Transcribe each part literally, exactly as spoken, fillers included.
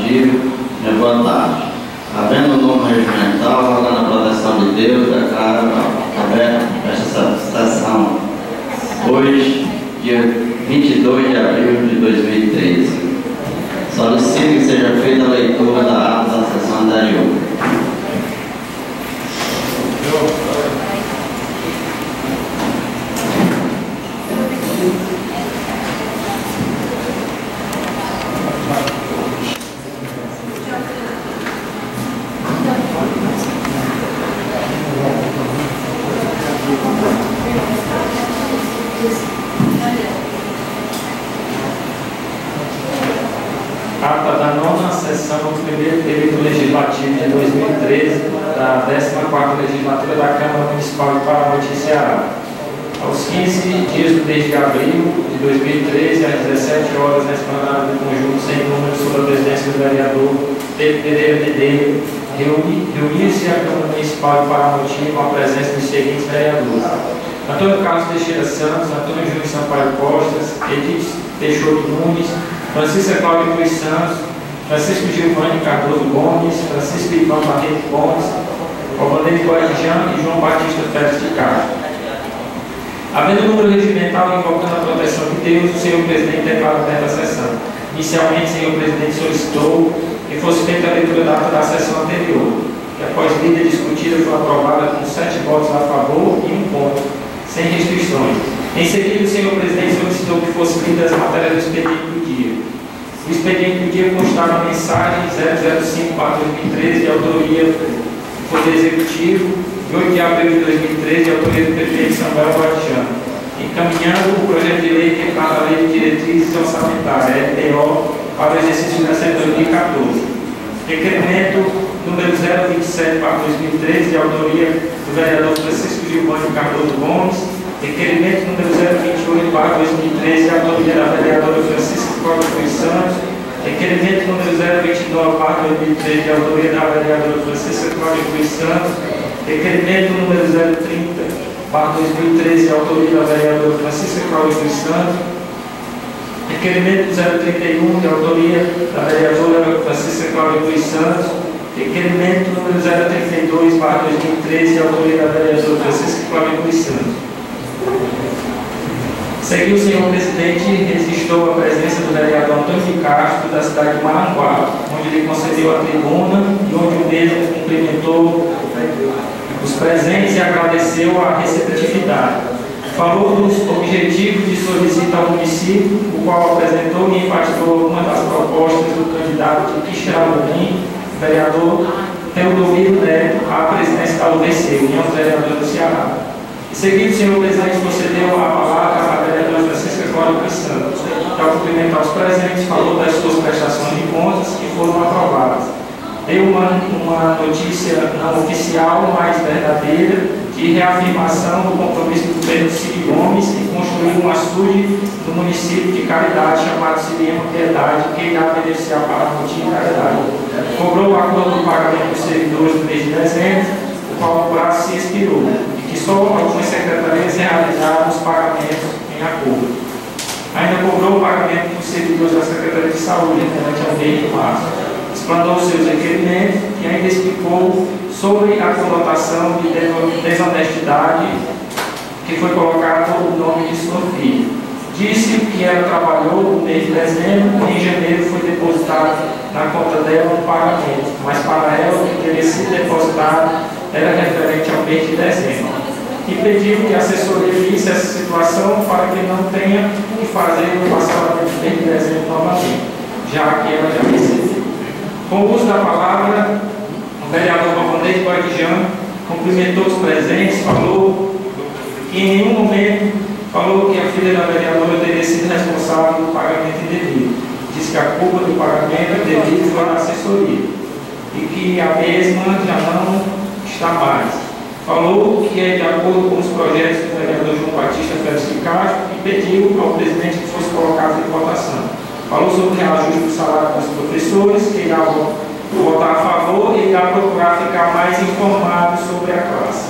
legislativo. Boa tarde. Havendo norma regimental, rogando a proteção de Deus, declaro aberta esta sessão. Hoje, dia vinte e dois de abril de dois mil e treze. Solicito que seja feita a leitura da ata da sessão anterior. Ata da nona sessão do primeiro período legislativo de dois mil e treze, da décima quarta legislatura da Câmara Municipal de Paraty, Ceará. Aos quinze dias do mês de abril de dois mil e treze, às dezessete horas, na esplanada do conjunto sem número, sob a presidência do vereador Pedro Pereira Medeiros, reuniu-se a Câmara Municipal de Paraty com a presença dos seguintes vereadores: Antônio Carlos Teixeira Santos, Antônio Júnior Sampaio Costas, Edith Peixoto Nunes, Francisca Cláudia Cruz Santos, Francisco Giovanni Cardoso Gomes, Francisco Ivan Barreto Gomes, Albanês Guardijan e João Batista Félix de Castro. Havendo número regimental invocando a proteção de Deus, o senhor presidente declara aberta a sessão. Inicialmente, o senhor presidente solicitou que fosse feita a leitura da ata da sessão anterior, que após lida e discutida foi aprovada com sete votos a favor e um contra, sem restrições. Em seguida, o senhor presidente solicitou que fosse lida as matérias do expediente do dia. O expediente do dia constava a mensagem zero zero cinco barra dois mil e treze, de autoria do Poder Executivo, de oito de abril de dois mil e treze, de autoria do prefeito Samuel Guardijan, encaminhando o projeto de lei que trata a Lei de Diretrizes Orçamentárias, L D O, para o exercício financeiro de dois mil e quatorze. Requerimento número zero vinte e sete barra dois mil e treze, de autoria do vereador Francisco Giovanni Cardoso Gomes. Requerimento número zero vinte e oito barra dois mil e treze, de autoria da vereadora Francisca Cláudia Cruz Santos. Requerimento número zero vinte e nove barra dois mil e treze, de autoria da vereadora Francisca Cláudia Cruz Santos. Requerimento número zero trinta barra dois mil e treze, de autoria da vereadora Francisca Cláudia Cruz Santos. Requerimento zero trinta e um, de autoria da vereadora Francisca Cláudia Cruz Santos. Requerimento número zero trinta e dois barra dois mil e treze, de autoria da vereadora Francisca Cláudia Cruz Santos. Seguiu o senhor presidente registrou a presença do vereador Antônio de Castro, da cidade de Maranguá, onde ele concedeu a tribuna e onde o mesmo cumprimentou os presentes e agradeceu a receptividade. Falou dos objetivos de sua visita ao município, o qual apresentou e enfatizou algumas das propostas do candidato de Quixeramobim, vereador Teodomiro Neto, à presidência da U V C, União dos Vereadores do Ceará. Em seguida, o senhor presidente concedeu a palavra à vereadora Francisca Cláudia Cruz Santos, que, ao cumprimentar os presentes, falou das suas prestações de contas que foram aprovadas. Deu uma, uma notícia não oficial, mas verdadeira, de reafirmação do compromisso do governo Cid Gomes em construir um açude no município de Caridade, chamado Cinema Piedade, que irá beneficiar para a rotina de Caridade. Cobrou o acordo do pagamento dos servidores do mês de dezembro, o qual o prazo se expirou, e que só algumas secretarias realizaram os pagamentos em acordo. Ainda cobrou o pagamento dos servidores da Secretaria de Saúde durante o mês de março. Explanou seus requerimentos e ainda explicou sobre a conotação de desonestidade que foi colocado o nome de sua filha. Disse que ela trabalhou no mês de dezembro e em janeiro foi depositado na conta dela um pagamento, mas para ela o que teria sido depositado era referente ao mês de dezembro. E pediu que a assessoria visse essa situação para que não tenha que fazer o parcelamento do mês de dezembro novamente, já que ela já recebeu. Com o uso da palavra, o vereador Albanês Guardijan cumprimentou os presentes, falou que em nenhum momento falou que a filha da vereadora teria sido responsável pelo pagamento indevido. Disse que a culpa do pagamento indevido foi da assessoria e que a mesma já não está mais. Falou que é de acordo com os projetos do vereador João Batista Félix de Castro e pediu ao presidente que fosse colocado em votação. Falou sobre o reajuste do salário dos professores, que irá votar a favor e irá procurar ficar mais informado sobre a classe.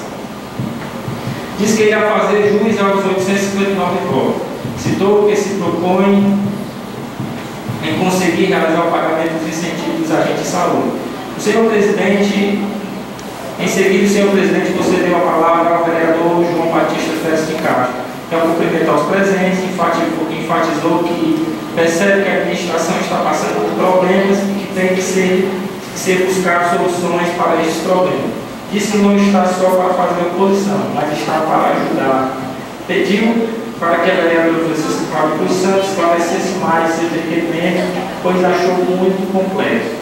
Diz que irá fazer jus aos oitocentos e cinquenta e nove votos. Citou que se propõe em conseguir realizar o pagamento dos incentivos agentes de saúde. O senhor presidente, em seguida, o senhor presidente concedeu a palavra ao vereador João Batista Félix de Castro, que ao cumprimentar os presentes, enfatizou, enfatizou que percebe que a administração está passando por problemas e que tem que ser, que ser buscar soluções para esses problemas. Disse que não está só para fazer oposição, mas está para ajudar. Pediu para que a vereadora Francisca Cláudia Cruz Santos esclarecesse mais seu requerimento, pois achou muito complexo.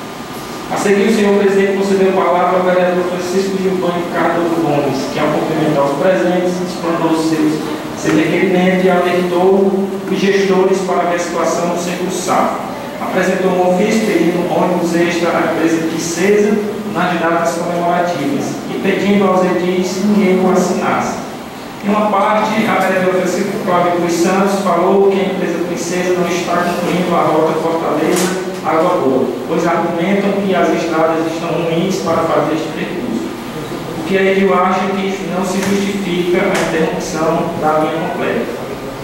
A seguir, o senhor presidente concedeu a palavra ao vereador Francisco Gilvânio Cardoso Gomes, que, ao cumprimentar os presentes, explanou seus, seu requerimento e alertou os gestores para a situação do Seguro Safra. Apresentou um ofício pedindo um ônibus extra à empresa de Princesa nas datas comemorativas e pedindo aos edis que ninguém o assinasse. Em uma parte, a vereadora Francisca Cláudia Cruz Santos falou que a empresa Princesa não está cumprindo a rota Fortaleza Água Boa, pois argumentam que as estradas estão ruins para fazer este percurso. O que a Edil acha que não se justifica a interrupção da linha completa.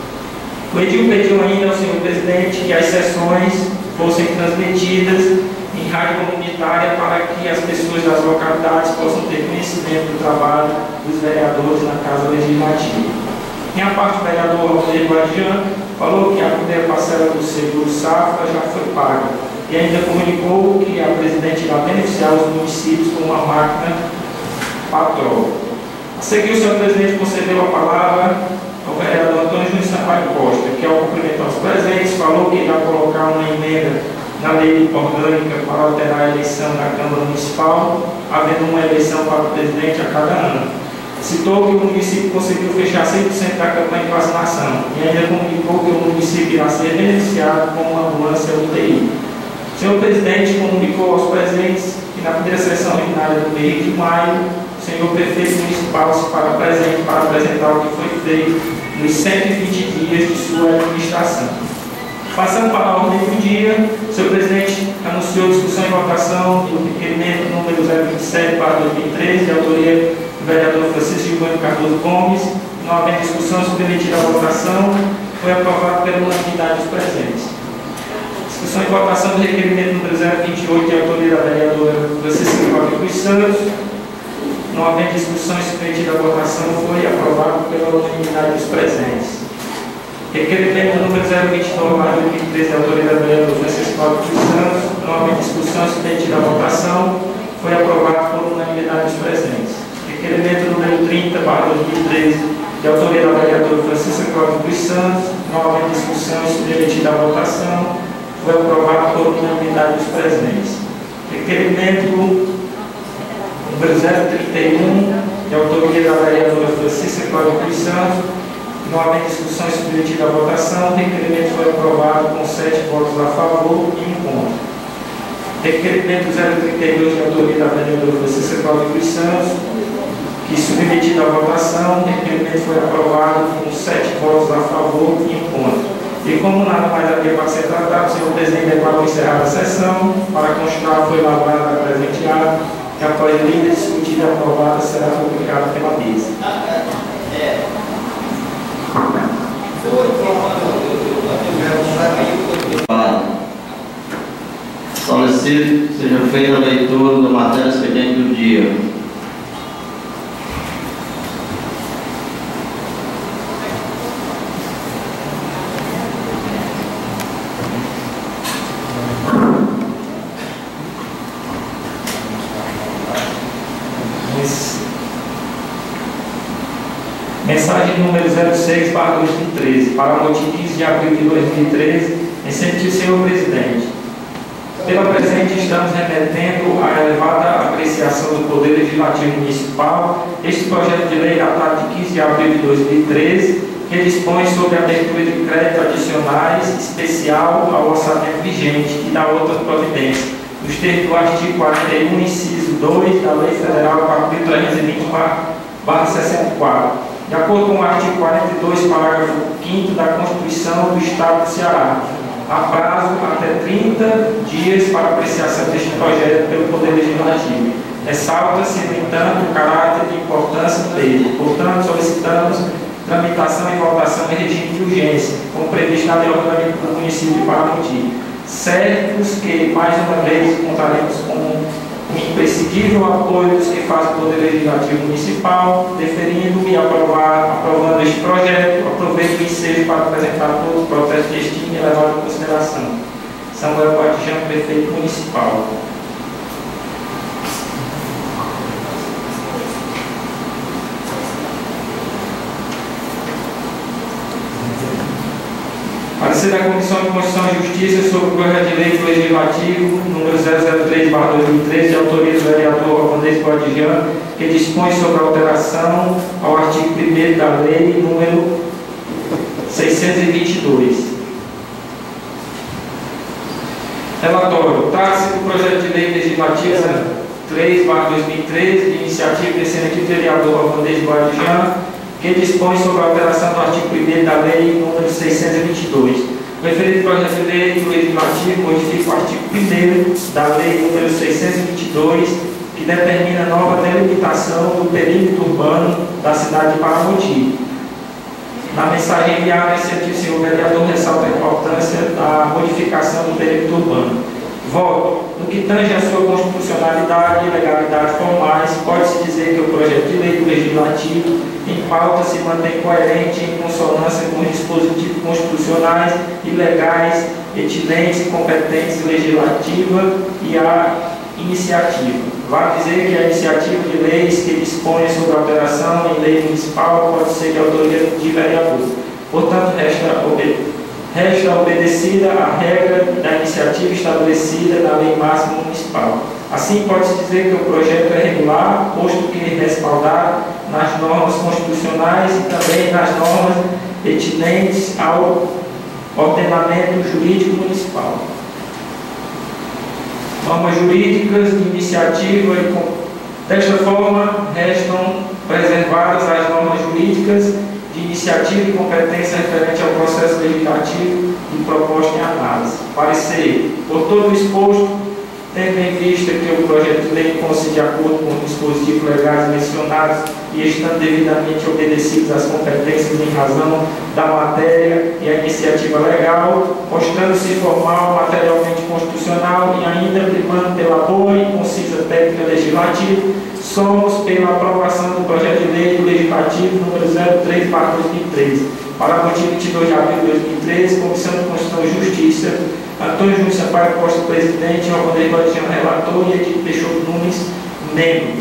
O Edil pediu ainda ao senhor presidente que as sessões fossem transmitidas em rádio comunitária para que as pessoas das localidades possam ter conhecimento do trabalho dos vereadores na Casa Legislativa. Em a parte, o vereador Rodrigo Adjan falou que a primeira parcela do Seguro Safra já foi paga e ainda comunicou que a presidente irá beneficiar os municípios com uma máquina patroa. A seguir, o senhor presidente concedeu a palavra ao vereador Antônio Júnior Sampaio Costa, que, ao cumprimentar os presentes, falou que irá colocar uma emenda na lei orgânica para alterar a eleição da Câmara Municipal, havendo uma eleição para o presidente a cada ano. Citou que o município conseguiu fechar cem por cento da campanha de vacinação e ainda comunicou que o município irá ser beneficiado com uma ambulância U T I. O senhor presidente comunicou aos presentes que na primeira sessão ordinária do mês de maio, o senhor prefeito municipal se fará presente para apresentar o que foi feito nos cento e vinte dias de sua administração. Passando para a ordem do dia, o senhor presidente anunciou discussão e votação do requerimento número zero vinte e sete barra dois mil e treze, de autoria do vereador Francisco Gilvânio Cardoso Gomes. Não havendo discussão, submetida à votação, foi aprovado pela unanimidade dos presentes. Discussão e votação do requerimento número zero vinte e oito, de autoria da vereadora Francisca Cláudia Cruz Santos. Não havendo discussão e submetida à votação, foi aprovado pela unanimidade dos presentes. Requerimento número zero vinte e nove barra dois mil e treze, de autoria da vereadora Francisca Cláudia Cruz Santos. Não havendo discussão e submetida à votação, foi aprovado por unanimidade dos presentes. Requerimento número trinta barra dois mil e treze, de autoria da vereadora Francisca Cláudia Cruz Santos. Não havendo discussão e submetida à votação, foi aprovado por unanimidade dos presentes. Requerimento número zero trinta e um, de autoria da vereadora Francisca Cláudia Cruz Santos. Não havendo discussão e submetida à votação, o requerimento foi aprovado com sete votos a favor e um contra. Requerimento zero trinta e dois, de autoria da vereadora Francisca Cláudia Cruz Santos, que, submetido à votação, o requerimento foi aprovado com sete votos a favor e um contra. E como nada mais havia para ser tratado, o senhor presidente declarou encerrada a sessão. Para constar, foi lavrada a presente ata, que após lida, discutida e aprovada, será publicada pela mesa. Solicito que seja feita a leitura da matéria expediente do dia. Mensagem número zero seis barra dois mil e treze, para o motivo quinze de abril de dois mil e treze, em sentido, senhor presidente. Pela presente, estamos remetendo à elevada apreciação do Poder Legislativo Municipal este projeto de lei datado de quinze de abril de dois mil e treze, que dispõe sobre a abertura de crédito adicionais especial ao orçamento vigente e da outra providência, nos termos do artigo quarenta e um, inciso dois da Lei Federal quatro mil trezentos e vinte barra sessenta e quatro. De acordo com o artigo quarenta e dois, parágrafo quinto da Constituição do Estado do Ceará, há prazo até trinta dias para apreciação deste projeto pelo Poder Legislativo. Ressalta-se, no entanto, o caráter de importância dele. Portanto, solicitamos tramitação e votação em regime de urgência, como previsto na lei orgânica do município de Paraty. certos que, mais uma vez, contaremos com o imprescindível apoio dos que fazem o Poder Legislativo Municipal, deferindo e aprovar, aprovando este projeto, aproveito o ensejo para apresentar todos os protestos de estima e levado em consideração. Samuel Guardião, Prefeito Municipal. Parecer da Comissão de Constituição e Justiça sobre o projeto de lei legislativo número zero zero três barra dois mil e treze, de autoria do vereador Alvanês Guardião, que dispõe sobre a alteração ao artigo primeiro da lei número seiscentos e vinte e dois. Relatório. Trata-se do projeto de lei legislativa três barra dois mil e treze, de iniciativa do excelentíssimo vereador Alvanês Guardião, que dispõe sobre a alteração do artigo primeiro da lei número seiscentos e vinte e dois. O referido projeto de lei legislativo modifica o artigo primeiro da lei número seiscentos e vinte e dois, que determina a nova delimitação do perímetro urbano da cidade de Paramoti. Na mensagem enviada, o senhor vereador ressalta a importância da modificação do perímetro urbano. Voto. No que tange a sua constitucionalidade e legalidade formais, pode-se dizer que o projeto de lei do Legislativo em pauta se mantém coerente em consonância com os dispositivos constitucionais e legais, etilentes e competentes legislativa e a iniciativa. Vale dizer que a iniciativa de leis que dispõe sobre alteração em lei municipal pode ser de autoria de vereador. Portanto, resta obedecer. Resta obedecida a regra da iniciativa estabelecida na Lei Máxima Municipal. Assim, pode-se dizer que o projeto é regular, posto que respaldado nas normas constitucionais e também nas normas pertinentes ao ordenamento jurídico municipal. Normas jurídicas de iniciativa e desta forma restam preservadas as normas jurídicas de iniciativa e competência referente ao processo legislativo e proposta em análise. Parecer. Por todo o exposto, tendo em vista que o projeto de lei consta de acordo com os dispositivos legais mencionados e estando devidamente obedecidos às competências em razão da matéria e a iniciativa legal, mostrando-se formal, materialmente constitucional e ainda primando pela boa e concisa técnica legislativa, somos pela aprovação do projeto de lei do Legislativo número zero três barra dois mil e treze. Para motivo vinte e dois de abril de dois mil e treze, Comissão de Constituição e Justiça, Antônio Júnior Sampaio Costa, presidente, Alvanês Guardião, relator, e Edith Peixoto Nunes, membro.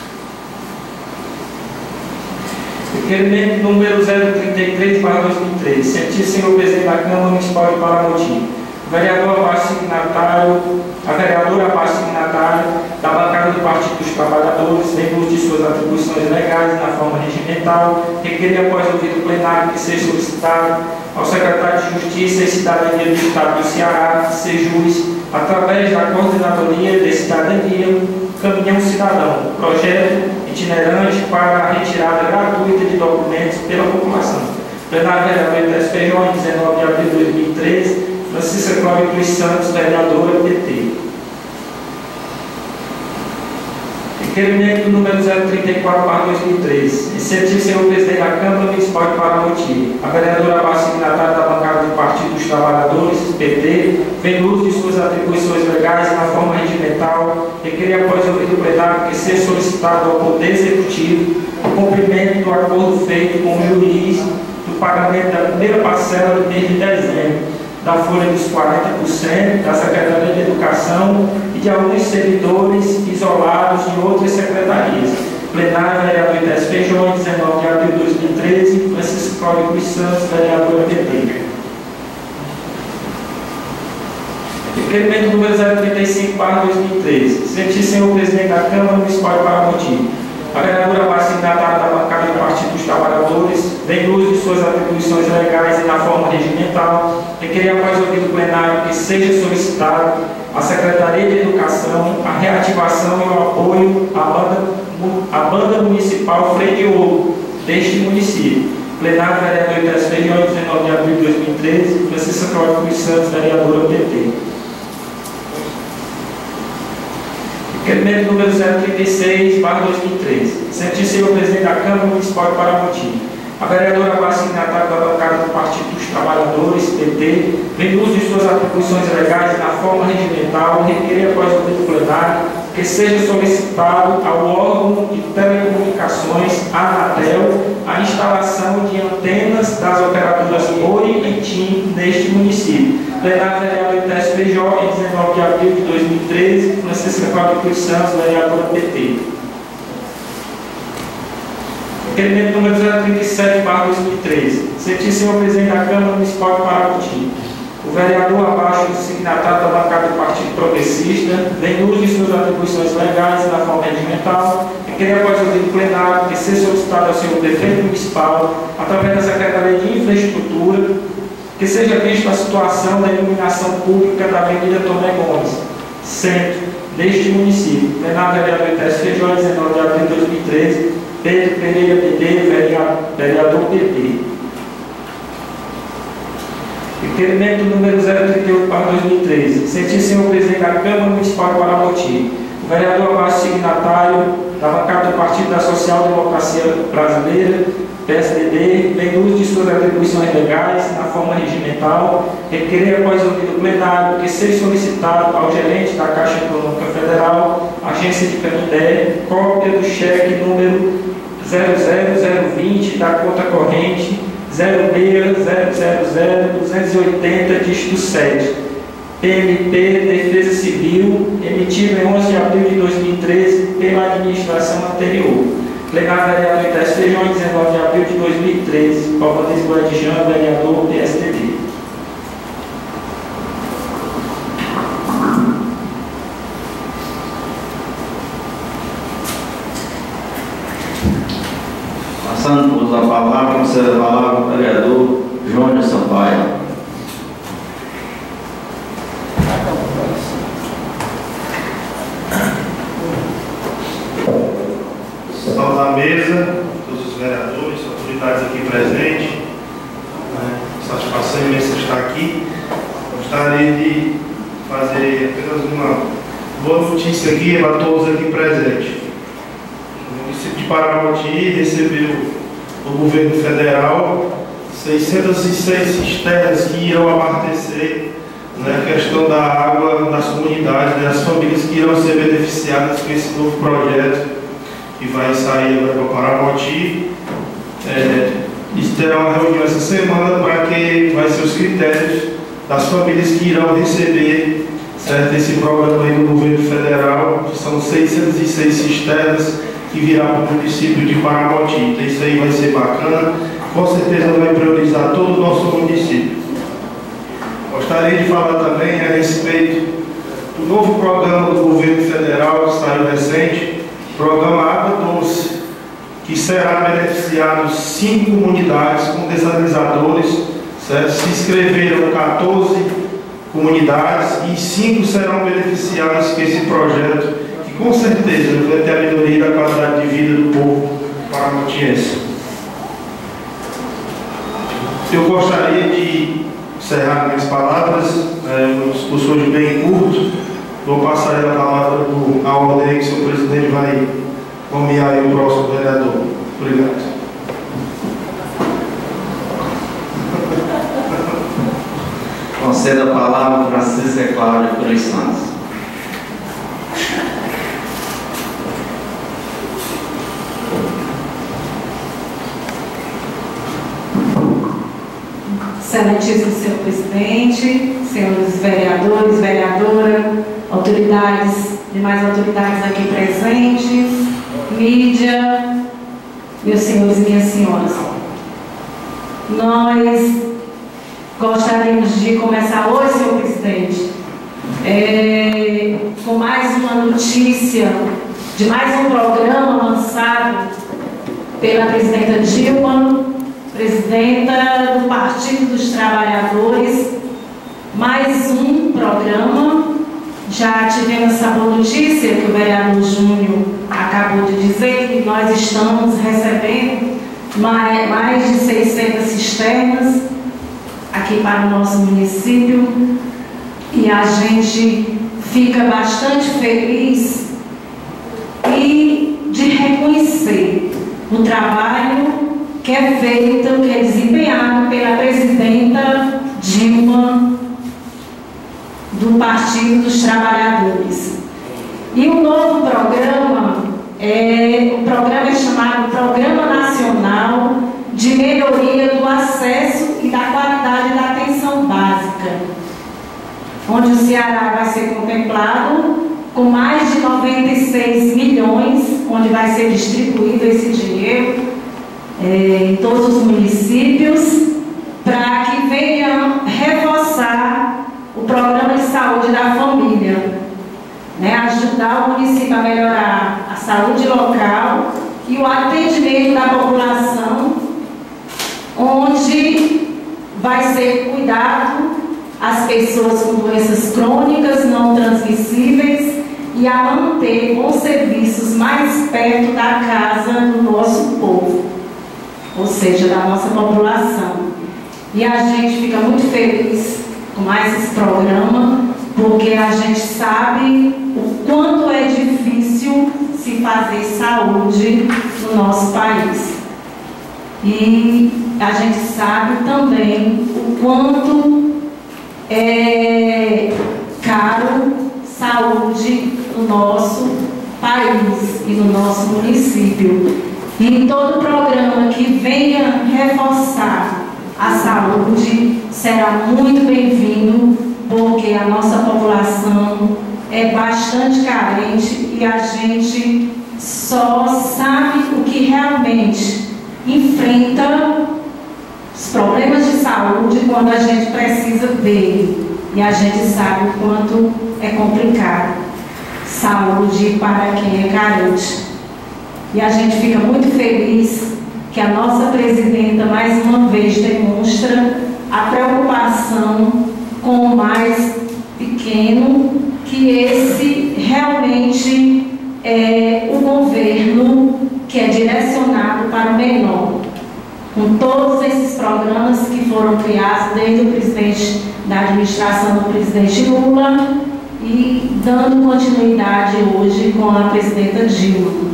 Requerimento número zero trinta e três barra dois mil e treze. Sentido senhor presidente da Câmara Municipal de Paramoti. O vereador abaixo signatário, a vereadora abaixo signatária da bancada do Partido dos Trabalhadores, em uso de suas atribuições legais na forma regimental, requerer após ouvido plenário que seja solicitado ao secretário de Justiça e Cidadania do Estado do Ceará, SEJUS, através da Coordenadoria de Cidadania, Caminhão Cidadão, projeto itinerante para a retirada gratuita de documentos pela população. Plenário vereador S P J, dezenove de abril de dois mil e treze, Francisca Cláudia Cruz Santos, vereadora P T. Requerimento número zero trinta e quatro barra dois mil e treze. Incentivo senhor presidente da Câmara Municipal de Paramoti. A vereadora abaixo signatária da bancada do Partido dos Trabalhadores, P T, vem uso de suas atribuições legais na forma regimental, requerer após ouvido plenário que seja solicitado ao Poder Executivo o cumprimento do acordo feito com o juiz do pagamento da primeira parcela do mês de dezembro, da folha dos quarenta por cento, da Secretaria de Educação e de alguns servidores isolados em outras secretarias. Plenário, vereador Ites Feijão, dezenove de abril de dois mil e treze, Francisco Cláudio Cruz Santos, vereadora P T. Requerimento número zero trinta e cinco barra dois mil e treze. Sentir senhor presidente da Câmara Municipal de Paramoti. A vereadora abaixo signatária da bancada do Partido dos Trabalhadores, vem uso de suas atribuições legais e na forma regimental, requerer após ouvido plenário que seja solicitado à Secretaria de Educação a reativação e o apoio à banda, à banda municipal Freio de Ouro deste município. Plenário vereador Ites Feijão, dezenove de abril de dois mil e treze, Francisca Cláudia Cruz Santos, vereadora P T. Requerimento número zero trinta e seis barra dois mil e treze. Sentir senhor presidente da Câmara Municipal de Paramoti. A vereadora Bárbara, signatária da bancada do Partido dos Trabalhadores, P T, vem no uso de suas atribuições legais na forma regimental, requerer após o pedido plenário que seja solicitado ao órgão de telecomunicações, Anatel, a instalação de antenas das operadoras Oi e TIM neste município. Plenário vereador do S P J, em dezenove de abril de dois mil e treze, Francisca Cláudia Cruz Santos, vereadora P T. Requerimento número zero trinta e sete barra dois mil e treze. Sentir, senhor presidente da Câmara Municipal de Paragotim. O vereador abaixo signatário da bancada do Partido Progressista, vem no uso de suas atribuições legais na forma regimental, e queria após o pedido plenário que seja solicitado ao senhor prefeito municipal, através da Secretaria de Infraestrutura, que seja vista a situação da iluminação pública da Avenida Tomé Gomes, centro deste município. Plenário vereador do S P J, dezenove de abril de dois mil e treze, Pedro Pereira P D, vereador P T. Requerimento número zero trinta e oito barra dois mil e treze. Sentir, senhor presidente da Câmara Municipal de Paragotim. O vereador abaixo signatário da bancada do Partido da Social Democracia Brasileira, P S D B, vem no uso de suas atribuições legais na forma regimental, requerer após o pedido plenário que seja solicitado ao gerente da Caixa Econômica Federal, agência de Canindé, cópia do cheque número zero zero zero vinte da conta corrente zero seis zero zero zero duzentos e oitenta, dígito sete, P M P Defesa Civil, emitido em onze de abril de dois mil e treze pela administração anterior. Plenário vereador da S P J, dezenove de abril de dois mil e treze, Palvanês Guadijão, vereador P S D B. Passando a palavra, concede a palavra ao vereador Júnior Sampaio. Salve a mesa, todos os vereadores, autoridades aqui presentes. Satisfação imensa estar aqui. Gostaria de fazer apenas uma boa notícia aqui para todos aqui presentes. O município de Paragotim recebeu do governo federal seiscentas e seis cisternas que irão abastecer, né, a questão da água nas comunidades, das famílias que irão ser beneficiadas com esse novo projeto que vai sair agora para Paragotim. É, isso terá uma reunião essa semana para que vai ser os critérios das famílias que irão receber, certo, esse programa aí do governo federal, que são seiscentas e seis cisternas que virá para o município de Paragotim. Então isso aí vai ser bacana, com certeza vai priorizar todo o nosso município. Gostaria de falar também a respeito do novo programa do governo federal que saiu recente, programa Água Doce, que será beneficiado cinco comunidades com desalinizadores, certo? Se inscreveram quatorze comunidades e cinco serão beneficiadas com esse projeto, que com certeza vai ter a melhoria da qualidade de vida do povo paragotiense. Eu gostaria de encerrar minhas palavras, é, um discurso hoje bem curto. Vou passar a palavra à ordem que o senhor presidente vai nomear aí o próximo vereador. Obrigado. Conceda a palavra a Francisca Cláudia Cruz Santos. Excelentíssimo senhor presidente, senhores vereadores, vereadora, autoridades, demais autoridades aqui presentes, mídia, meus senhores e minhas senhoras. Nós gostaríamos de começar hoje, senhor presidente, é, com mais uma notícia de mais um programa lançado pela presidenta Dilma, presidenta do Partido dos Trabalhadores. Mais um programa. Já tivemos essa boa notícia que o vereador Júnior acabou de dizer, que nós estamos recebendo mais, mais de seiscentas cisternas aqui para o nosso município, e a gente fica bastante feliz e de reconhecer o trabalho que é feito, que é desempenhado pela presidenta Dilma, do Partido dos Trabalhadores. E o novo programa, é, o programa é chamado Programa Nacional de Melhoria do Acesso e da Qualidade da Atenção Básica, onde o Ceará vai ser contemplado com mais de noventa e seis milhões, onde vai ser distribuído esse dinheiro é, em todos os municípios, para que venha reforçar o programa de saúde da família, né, ajudar o município a melhorar a saúde local e o atendimento da população, onde vai ser cuidado as pessoas com doenças crônicas não transmissíveis e a manter bons serviços mais perto da casa do nosso povo, ou seja, da nossa população. E a gente fica muito feliz com mais esse programa, porque a gente sabe o quanto é difícil se fazer saúde no nosso país. E a gente sabe também o quanto é caro saúde no nosso país e no nosso município. E todo programa que venha reforçar a saúde será muito bem-vindo, porque a nossa população é bastante carente e a gente só sabe o que realmente enfrenta os problemas de saúde quando a gente precisa dele. E a gente sabe o quanto é complicado saúde para quem é carente. E a gente fica muito feliz que a nossa presidenta mais uma vez demonstra a preocupação com o mais pequeno, que esse realmente é o governo que é direcionado para o menor, com todos esses programas que foram criados desde o presidente da administração do presidente Lula e dando continuidade hoje com a presidenta Dilma.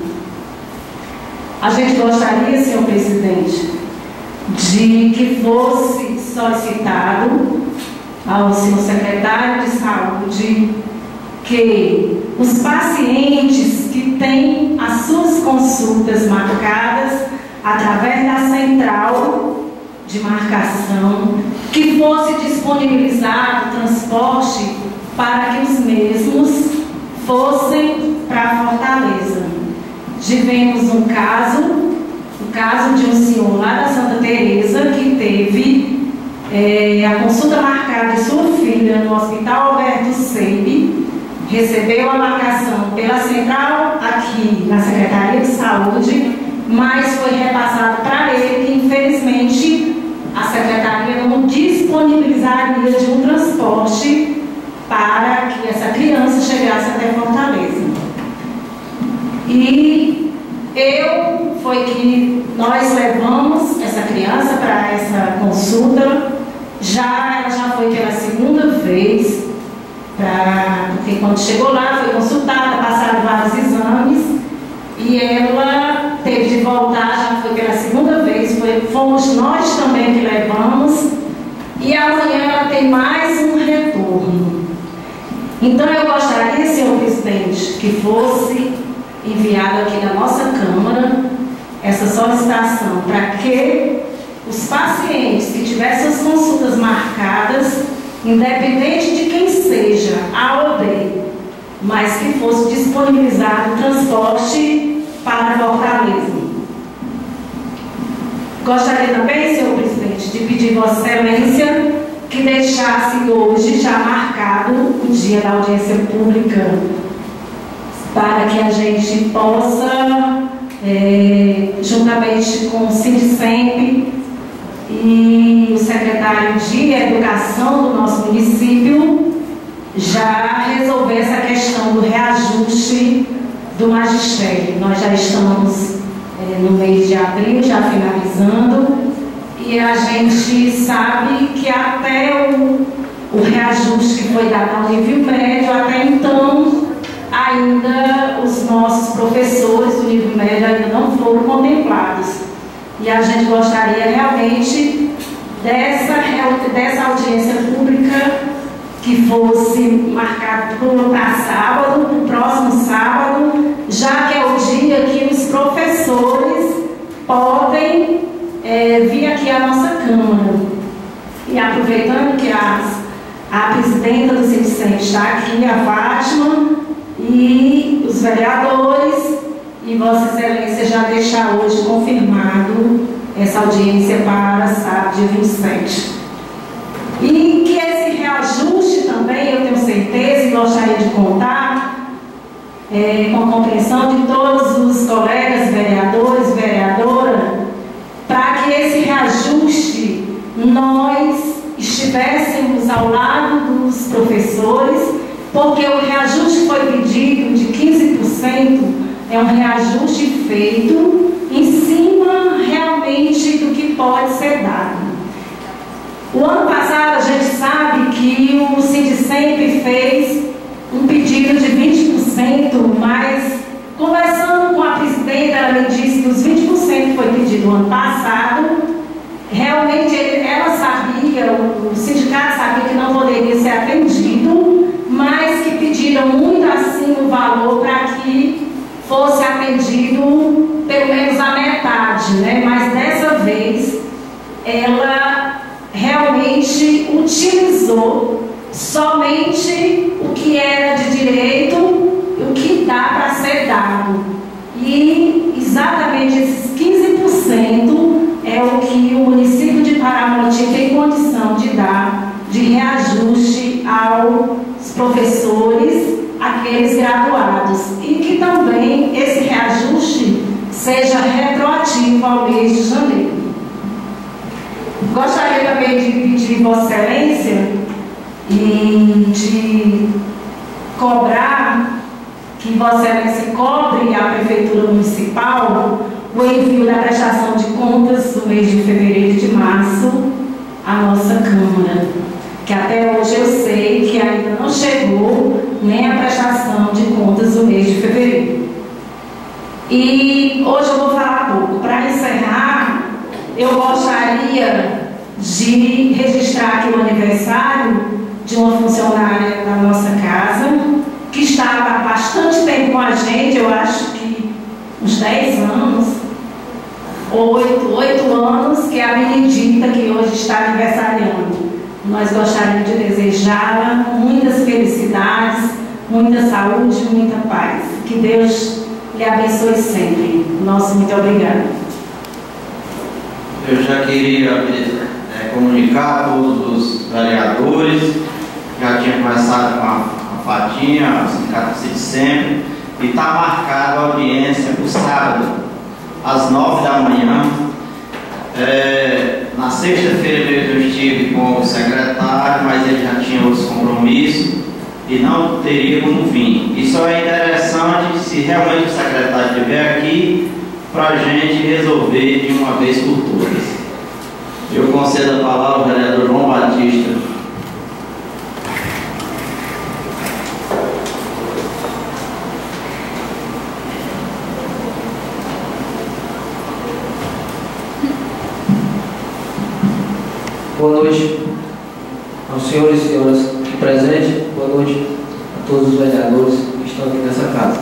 A gente gostaria, senhor presidente, de que fosse solicitado ao senhor secretário de Saúde que os pacientes que têm as suas consultas marcadas através da central de marcação, que fosse disponibilizado transporte para que os mesmos fossem para Fortaleza. Tivemos um caso, o caso de um senhor lá da Santa Teresa que teve é, a consulta marcada de sua filha no Hospital Alberto Seib, recebeu a marcação pela central aqui na Secretaria de Saúde, mas foi repassado para ele que infelizmente a Secretaria não disponibilizaria de um transporte para que essa criança chegasse até Fortaleza. E eu, foi que nós levamos essa criança para essa consulta, já, ela já foi pela segunda vez, pra, porque quando chegou lá foi consultada, passaram vários exames, e ela teve de voltar, já foi pela segunda vez, foi, fomos nós também que levamos, e amanhã ela tem mais um retorno. Então eu gostaria, senhor presidente, que fosse enviado aqui na nossa Câmara essa solicitação para que os pacientes que tivessem as consultas marcadas, independente de quem seja, A ou B, mas que fosse disponibilizado transporte para Fortaleza. Gostaria também, senhor presidente, de pedir Vossa Excelência que deixasse hoje já marcado o dia da audiência pública, para que a gente possa, é, juntamente com o Sindicemp e o secretário de Educação do nosso município, já resolver essa questão do reajuste do magistério. Nós já estamos é, no mês de abril, já finalizando, e a gente sabe que até o, o reajuste que foi dado ao nível médio, até então, ainda os nossos professores do nível médio ainda não foram contemplados. E a gente gostaria realmente dessa, dessa audiência pública que fosse marcada para sábado, para o próximo sábado, já que é o dia que os professores podem é, vir aqui à nossa Câmara. E aproveitando que as, a presidenta do Sindicem está aqui, a Fátima, e os vereadores, e Vossa Excelência já deixa hoje confirmado essa audiência para sábado, dia vinte e sete. E que esse reajuste também, eu tenho certeza e gostaria de contar é, com a compreensão de todos os colegas vereadores, vereadora, para que esse reajuste nós estivéssemos ao lado dos professores, porque o reajuste foi pedido de quinze por cento, é um reajuste feito em cima realmente do que pode ser dado. O ano passado a gente sabe que o Sindicem fez um pedido de vinte por cento, mas conversando com a presidenta, ela me disse que os vinte por cento que foi pedido no ano passado, realmente ela sabia, o sindicato sabia que não poderia ser atendido, mas que pediram muito assim o valor para que fosse atendido pelo menos a metade, né? Mas dessa vez ela realmente utilizou somente o que era de direito, o que dá para ser dado. E exatamente esses quinze por cento é o que o município de Paramoti tem condição de dar de reajuste aos professores, aqueles graduados. E que também esse reajuste seja retroativo ao mês de janeiro. Gostaria também de pedir Vossa Excelência e de cobrar que Vossa Excelência cobre a Prefeitura Municipal o envio da prestação de contas do mês de fevereiro e de março à nossa Câmara, que até hoje eu sei que ainda não chegou nem a prestação de contas do mês de fevereiro. E hoje eu vou falar pouco. Para encerrar, eu gostaria de registrar aqui o aniversário de uma funcionária da nossa casa, que estava há bastante tempo com a gente, eu acho que uns dez anos, oito, oito anos, que é a Benedita, que hoje está aniversariando. Nós gostaríamos de desejá-la muitas felicidades, muita saúde, muita paz. Que Deus lhe abençoe sempre. Nosso muito obrigado. Eu já queria é, comunicar a todos os vereadores, já tinha conversado com a, a Fatinha, o sindicato de sempre, e está marcada a audiência para o sábado, às nove da manhã. É, na sexta-feira eu estive com o secretário, mas ele já tinha outros compromissos e não teria como vir. Isso é interessante se realmente o secretário estiver aqui para a gente resolver de uma vez por todas. Eu concedo a palavra ao vereador João Batista. Boa noite aos senhores e senhoras aqui presentes. Boa noite a todos os vereadores que estão aqui nessa casa.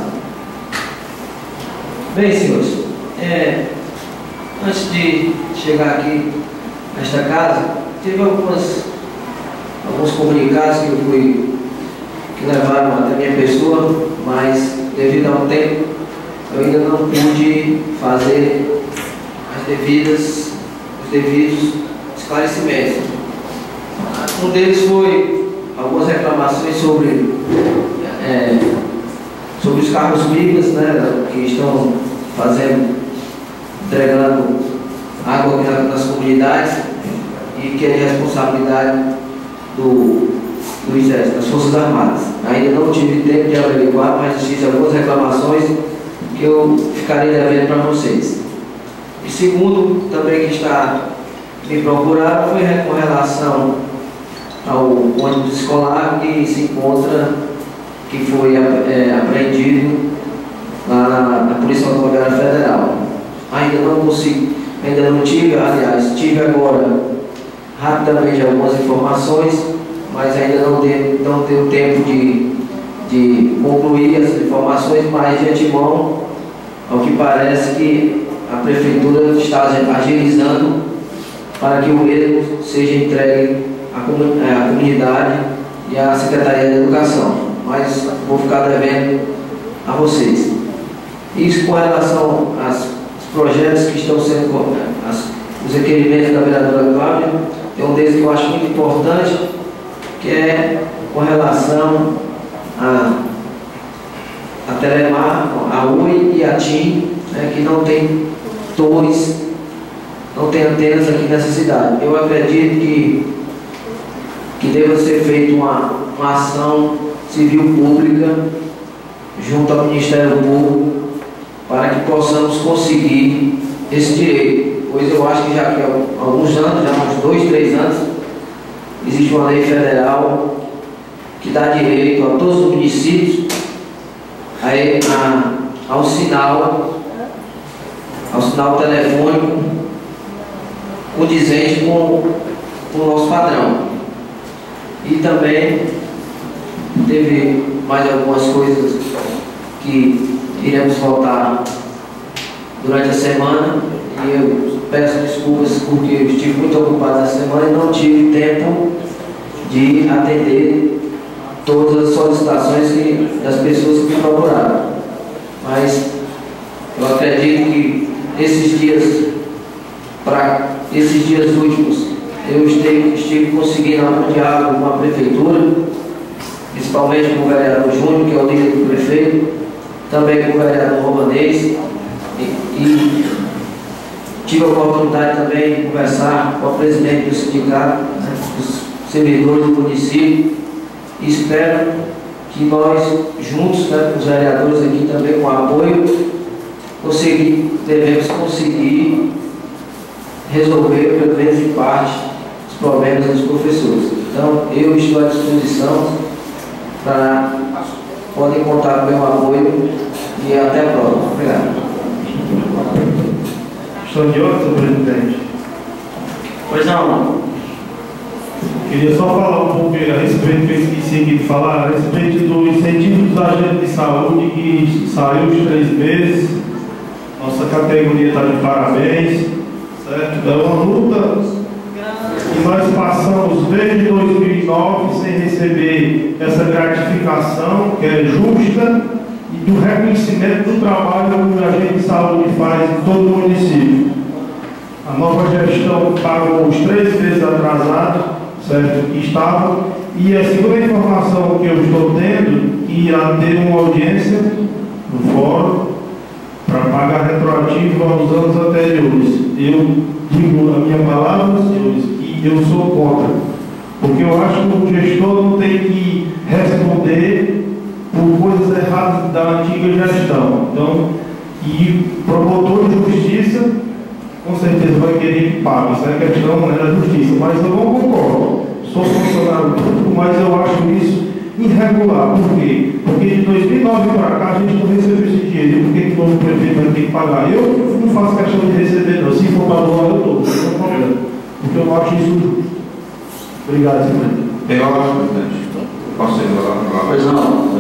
Bem, senhores, é, antes de chegar aqui nesta casa, teve algumas, alguns comunicados que eu fui, que levaram até minha pessoa, mas devido ao tempo, eu ainda não pude fazer as devidas, os devidos esclarecimentos. Um deles foi algumas reclamações sobre, é, sobre os carros pipas, né, que estão fazendo, entregando água aqui nas comunidades e que é de responsabilidade do, do Exército, das Forças Armadas. Ainda não tive tempo de averiguar, mas existem algumas reclamações que eu ficarei devendo para vocês. E segundo, também que está me procuraram, foi com relação ao ônibus escolar que se encontra, que foi é, apreendido na, na Polícia Rodoviária Federal. Ainda não consegui, ainda não tive, aliás, tive agora rapidamente algumas informações, mas ainda não deu, não deu tempo de, de concluir essas informações, mas de antemão, ao que parece que a Prefeitura está agilizando para que o mesmo seja entregue à comunidade e à Secretaria de Educação, mas vou ficar devendo a vocês. Isso com relação aos projetos que estão sendo, as, os requerimentos da vereadora Cláudia, tem um deles que eu acho muito importante, que é com relação a, a Telemar, a Oi e a TIM, né, que não tem torres, não tem antenas aqui nessa cidade. Eu acredito que, que deva ser feita uma, uma ação civil pública junto ao Ministério Público para que possamos conseguir esse direito, pois eu acho que já que há alguns anos, já há uns dois, três anos, existe uma lei federal que dá direito a todos os municípios a, a, ao sinal, ao sinal telefônico condizente com, com o nosso padrão. E também teve mais algumas coisas que iremos voltar durante a semana, e eu peço desculpas porque eu estive muito ocupado essa semana e não tive tempo de atender todas as solicitações que, das pessoas que me procuraram. Mas eu acredito que esses dias, para esses dias últimos, eu estive, estive conseguindo algum diálogo com a Prefeitura, principalmente com o vereador Júnior, que é o líder do prefeito, também com o vereador Romanês, e, e tive a oportunidade também de conversar com a presidente do sindicato, né, dos servidores do município, e espero que nós, juntos, né, com os vereadores aqui também, com apoio, conseguir, devemos conseguir resolver, pelo menos em parte, os problemas dos professores. Então, eu estou à disposição para... podem contar com o meu apoio e até a próxima. Obrigado. Estou de outro, presidente. Pois não. Queria só falar um pouco a respeito que eu esqueci aqui de falar, a respeito do incentivo dos agentes de saúde que saiu os três meses. Nossa categoria está de parabéns, certo? É uma luta que nós passamos desde dois mil e nove sem receber essa gratificação, que é justa, e do reconhecimento do trabalho que o agente de saúde faz em todo o município. A nova gestão pagou os três meses atrasados, certo? Que estavam, e a segunda informação que eu estou tendo, que irá ter uma audiência no fórum para pagar retroativo aos anos anteriores. Eu digo a minha palavra, senhores, que eu sou contra, porque eu acho que o gestor não tem que responder por coisas erradas da antiga gestão. Então, e o promotor de justiça com certeza vai querer que pague, isso é questão, né, da justiça, mas eu não concordo. Sou funcionário público, mas eu acho isso irregular. Por quê? Porque de dois mil e nove para cá a gente não recebeu esse dinheiro. E por que que o novo prefeito vai ter que pagar? Eu não faço questão de receber, não. Se for para doar, eu estou, não tem problema. Porque eu acho isso justo. Obrigado, senhor. Eu acho, presidente. Posso ir lá? Pois não.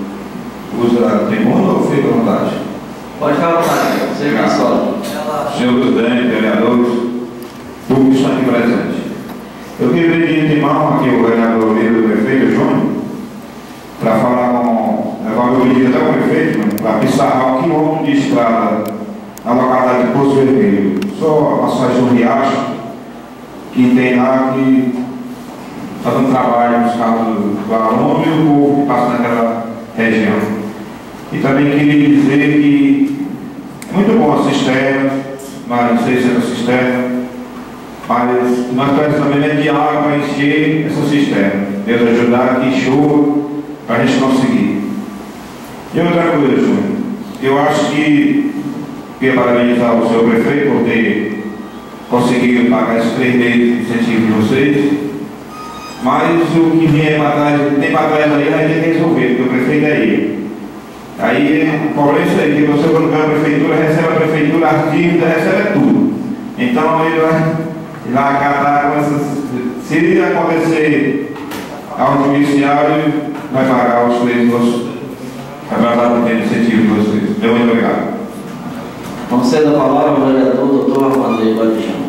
Usa tribuna ou fica à vontade? Pode ficar à vontade, seja mais só. Senhor presidente, vereadores, público que estão aqui presentes. Eu queria de antemão aqui o vereador líder do prefeito, Júnior, para falar com, levar meu pedido até o prefeito, para pissarrar o quilômetro de estrada na localidade de Poço Vermelho. Só a passagem do Riacho, que tem lá que está dando trabalho nos carros do aluno e o povo que passa naquela região. E também queria dizer que é muito bom a cisterna, mais de seiscentas cisternas, mas nós precisamos também de água para encher essa cisterna. Deus ajudar que chova para a gente conseguir. E outra coisa, Júnior, eu acho que queria parabenizar o senhor prefeito por ter conseguido pagar esses três meses de incentivo de vocês, mas o que vier para trás, tem para trás aí, a gente tem que resolver, porque o prefeito é ele. Aí o problema é isso aí, que você quando ganha a prefeitura, recebe a prefeitura, as dívidas, recebe tudo. Então ele vai, ele vai acatar com essas. Se acontecer ao judiciário, vai pagar os três dos atrasados de incentivo de vocês. Muito obrigado. Vamos ser da palavra ao vereador doutor Armandei Guardião.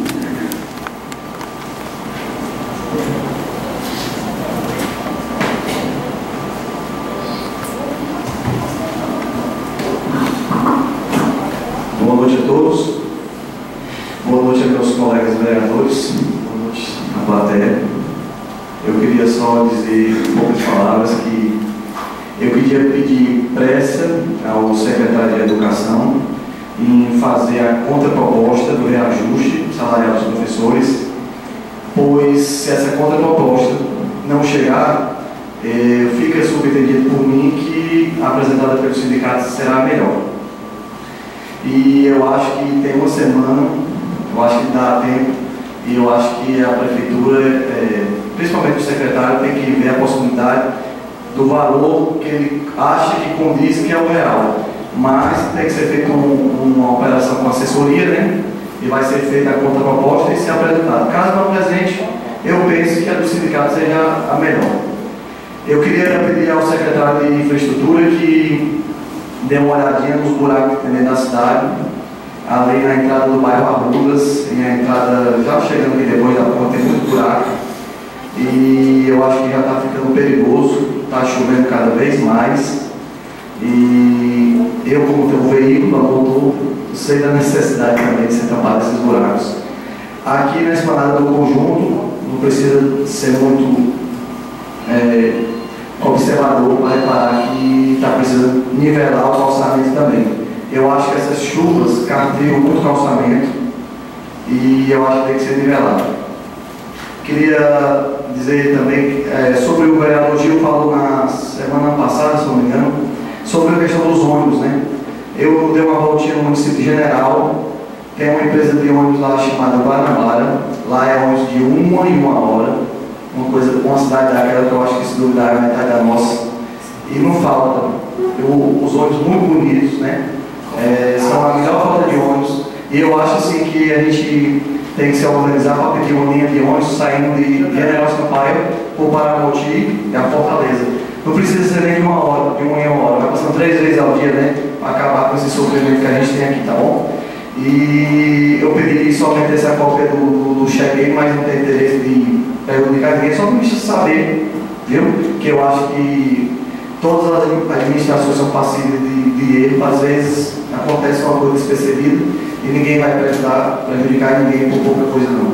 Boa noite a todos. Boa noite a meus colegas vereadores. Boa noite à plateia. Eu queria só dizer poucas palavras que eu queria pedir pressa ao secretário de Educação em fazer a contraproposta do reajuste salarial dos professores, pois se essa contraproposta não chegar, eh, fica subentendido por mim que a apresentada pelos sindicatos será melhor. E eu acho que tem uma semana, eu acho que dá tempo, e eu acho que a prefeitura, é, principalmente o secretário, tem que ver a possibilidade do valor que ele acha que condiz que é o real. Mas tem que ser feita um, uma operação com assessoria, né? E vai ser feita a contraproposta e ser apresentada. Caso não presente, eu penso que a do sindicato seja a melhor. Eu queria pedir ao secretário de Infraestrutura que dê uma olhadinha nos buracos que tem dentro da cidade, ali na entrada do bairro Arrudas, e a entrada, já chegando aqui depois da ponta, tem muito buraco, e eu acho que já está ficando perigoso, está chovendo cada vez mais, e eu, como tenho um veículo, motor, sei da necessidade também de ser tampado esses buracos. Aqui na esplanada do conjunto, não precisa ser muito é, observador para reparar que está precisando nivelar o calçamento também. Eu acho que essas chuvas carregam muito calçamento e eu acho que tem que ser nivelado. Queria dizer também é, sobre o vereador Gil falou na semana passada, se não me engano, sobre a questão dos ônibus, né? Eu dei uma voltinha no município General, tem uma empresa de ônibus lá chamada Guanabara, lá é ônibus de uma e uma hora, uma coisa, uma cidade daquela que eu acho que se duvidar é metade da nossa, e não falta. Eu, os ônibus muito bonitos, né? É, são a melhor frota de ônibus, e eu acho assim que a gente tem que se organizar para pedir uma linha de ônibus saindo de General Sampaio por Paramoti e a Fortaleza. Não precisa ser nem de uma hora, de uma em uma hora, vai passando três vezes ao dia, né? Para acabar com esse sofrimento que a gente tem aqui, tá bom? E eu pedi somente essa cópia do, do, do cheque aí, mas não tem interesse de prejudicar ninguém, só para saber, viu? Que eu acho que todas as administrações são passíveis de, de erro, às vezes acontece uma coisa despercebida e ninguém vai prejudicar, prejudicar ninguém por pouca coisa não.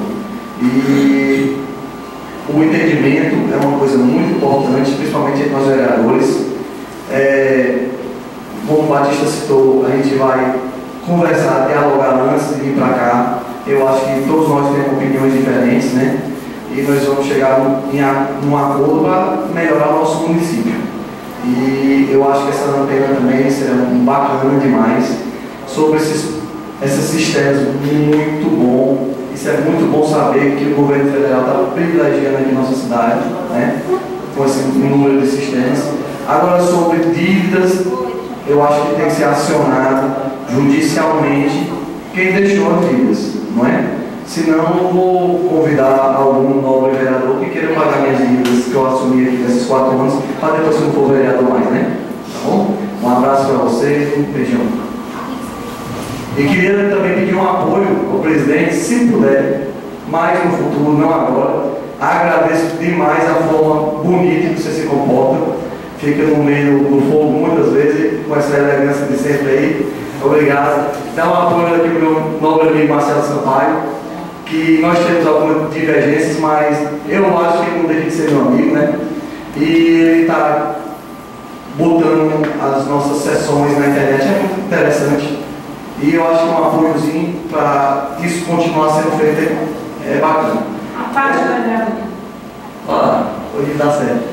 E o entendimento é uma coisa muito importante, principalmente entre nós vereadores. É, como o Batista citou, a gente vai conversar, dialogar antes de vir para cá. Eu acho que todos nós temos opiniões diferentes, né? E nós vamos chegar em um acordo para melhorar o nosso município. E eu acho que essa antena também será um bacana demais sobre esses, esses sistemas muito bom. Isso é muito bom saber que o governo federal está privilegiando aqui nossa cidade, né? Com esse número de sistemas. Agora, sobre dívidas, eu acho que tem que ser acionado judicialmente quem deixou as dívidas, não é? Senão, eu vou convidar algum nobre vereador que queira pagar minhas dívidas que eu assumi aqui nesses quatro anos, para depois que eu não for vereador mais, né? Tá bom? Um abraço para vocês, um beijão. E queria também pedir um apoio ao presidente, se puder, mais no futuro, não agora. Agradeço demais a forma bonita que você se comporta. Fica no meio do fogo muitas vezes, com essa elegância de sempre aí. Obrigado. Dá um apoio aqui para o meu nobre amigo Marcelo Sampaio, que nós temos algumas divergências, mas eu acho que ele não deixa de ser meu amigo, né? E ele está botando as nossas sessões na internet, é muito interessante. E eu acho que um apoiozinho para isso continuar sendo feito é bacana. A parte da vereadora. Olha, hoje dá certo.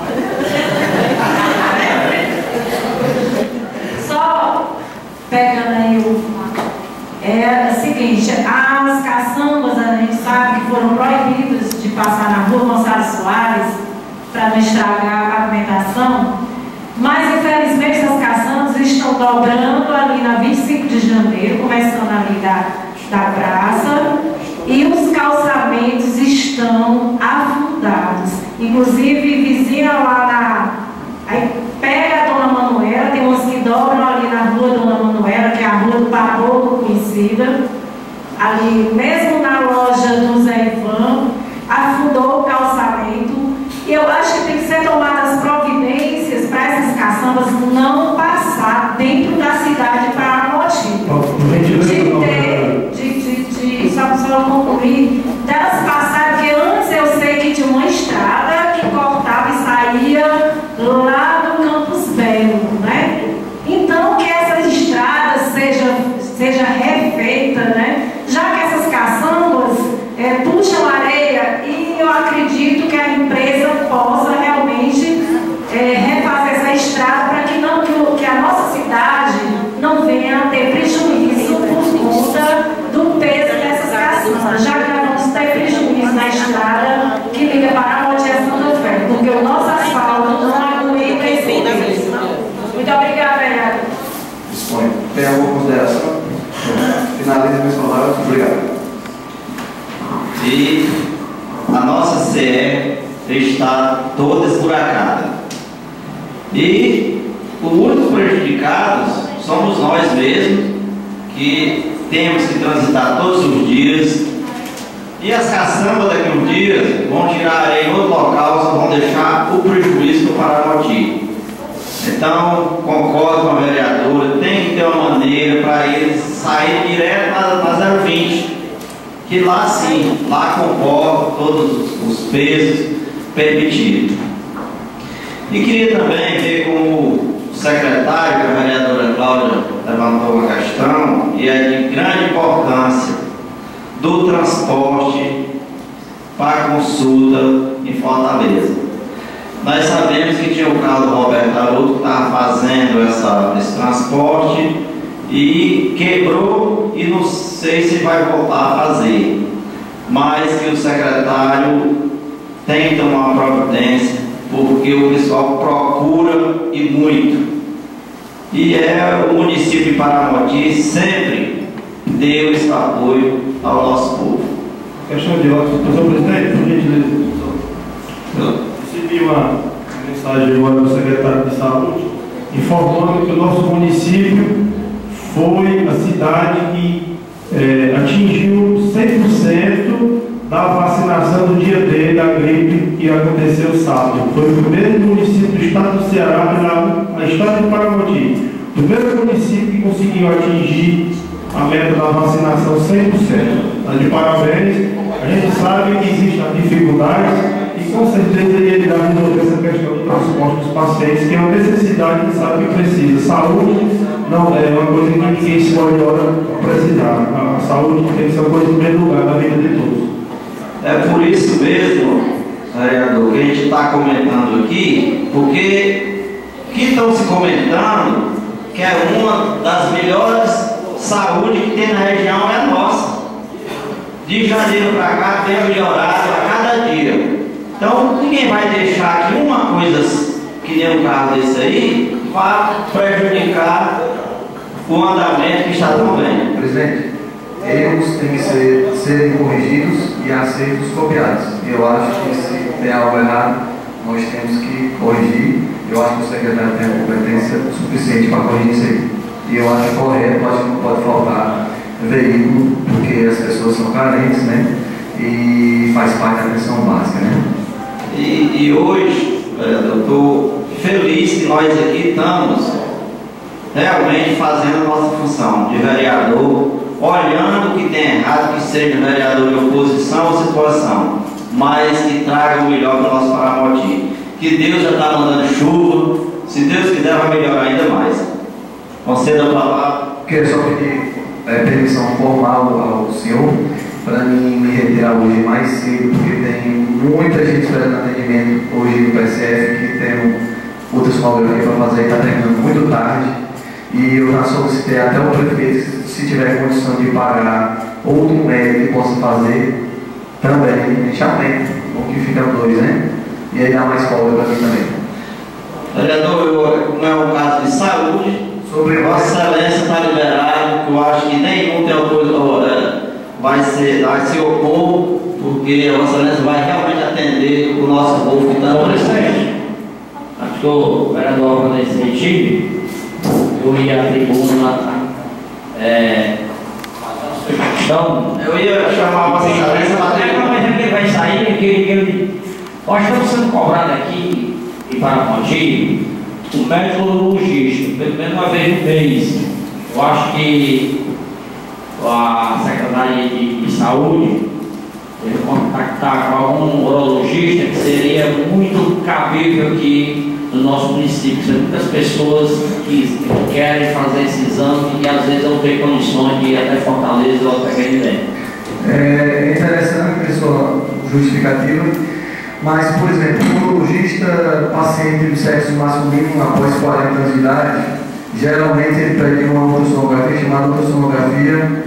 Só pegando aí o. É o seguinte, as caçambas, a gente sabe que foram proibidas de passar na rua Gonçalo Soares para não estragar a pavimentação, mas infelizmente essas caçambas estão dobrando ali na vinte e cinco de janeiro, começando ali da da praça e os calçamentos estão afundados. Inclusive, vizinha lá na... Aí pega a Dona Manuela, tem uns que dobram ali na rua Dona Manuela, que é a rua do Papoco conhecida. Ali mesmo na loja do Zé Ivan, afundou o calçamento. E eu acho que tem que ser tomadas providências para essas caçambas não passar dentro da cidade para Paramoti. De ter, de, de, de, só para concluir, delas passar, porque antes eu sei que tinha uma estrada que cortava e saía lá do Campos Belo, né? Então que essa estrada seja, seja refeita, né? Já que essas caçambas é, puxam areia, e eu acredito que a empresa possa realmente é, refazer essa estrada para que, não, que a nossa cidade não venha a ter prejuízo por conta do peso dessas caçambas, já que nós vamos ter prejuízo na estrada que liga Paramoti a Santa Fé, porque o nosso asfalto não aguenta esse peso. Muito obrigada, vereador. Dispõe. Tem alguma consideração? Finaliza meus palavras. Obrigado. E a nossa C E está toda esburacada. E os únicos prejudicados somos nós mesmos, que temos que transitar todos os dias. E as caçambas daqui a uns dias vão tirar areia em outro local, só vão deixar o prejuízo para Paramoti. Então, concordo com a vereadora, tem que ter uma maneira para eles saírem direto na, na zero vinte. Que lá sim, lá comporta todos os pesos permitidos. E queria também ver como o secretário, que a vereadora Cláudia levantou uma questão, e é de grande importância, do transporte para consulta em Fortaleza. Nós sabemos que tinha o carro do Roberto Haroldo que estava fazendo essa, esse transporte e quebrou, e não sei se vai voltar a fazer, mas que o secretário tem que tomar providência, porque o pessoal procura e muito, e é o município de Paramoti sempre deu esse apoio ao nosso povo. Questão de ordem, senhor presidente, por gentileza. Recebi uma mensagem agora do secretário de Saúde informando que o nosso município foi a cidade que é, atingiu cem por cento da vacinação do dia D da gripe que aconteceu sábado. Foi o primeiro município do estado do Ceará, na estado de Paramoti, o primeiro município que conseguiu atingir a meta da vacinação cem por cento. Tá de parabéns. A gente sabe que existem dificuldades e com certeza ele irá resolver essa questão do transporte dos pacientes, que é uma necessidade que sabe que precisa. Saúde não é uma coisa que ninguém escolhe hora para precisar. A saúde tem que ser uma coisa em primeiro lugar na vida de todos. É por isso mesmo, vereador, que a gente está comentando aqui, porque que estão se comentando que é uma das melhores saúde que tem na região é a nossa. De janeiro para cá tem melhorado a cada dia. Então ninguém vai deixar que uma coisa que nem um carro desse aí vá prejudicar o andamento que está tão bem. Presidente, erros têm que ser, serem corrigidos e acertos copiados. Eu acho que se tem algo errado, nós temos que corrigir. Eu acho que o secretário tem a competência suficiente para corrigir isso aí. E eu acho correto, eu acho que não pode faltar veículo, porque as pessoas são carentes, né? E faz parte da atenção básica, né? E, e hoje, eu estou feliz que nós aqui estamos realmente fazendo a nossa função de vereador, olhando o que tem errado, que seja vereador de oposição ou situação, mas que traga o melhor para o nosso Paramoti. Que Deus já está mandando chuva, se Deus quiser vai melhorar ainda mais. Conceda a palavra. Quero só pedir é, permissão formal ao senhor para mim me retirar hoje mais cedo, porque tem muita gente esperando atendimento hoje no P S F, que tem outras colegas para fazer, está terminando muito tarde. E eu já solicitei até o prefeito, se tiver condição de pagar outro médico que possa fazer, também, a gente aumenta, porque ficam dois, né? E aí dá mais folga para mim também. Vereador, não é um caso de saúde, sobre Vossa Excelência está liberado, que eu acho que nenhum tem autorização. vai, ser, vai se opor, porque a Vossa Excelência vai realmente atender o nosso povo que tanto Presidente, acho que o vereador Vanessa Retire, eu ia à tribuna, é, então, Eu ia chamar a Vossa Excelência para a tribuna. mas ele vai sair, que ele, nós estamos sendo cobrados aqui em Paramonte, o médico urologista, pelo menos uma vez no mês. Eu acho que a Secretaria de, de Saúde deve contactar com algum urologista que seria muito cabível aqui no nosso município. Tem muitas pessoas que querem fazer esse exame e às vezes não têm condições de ir até Fortaleza ou até Guilherme. É interessante a sua justificativa, mas, por exemplo, um urologista, paciente do sexo masculino após quarenta anos de idade, geralmente ele pede uma ultrassonografia chamada ultrassonografia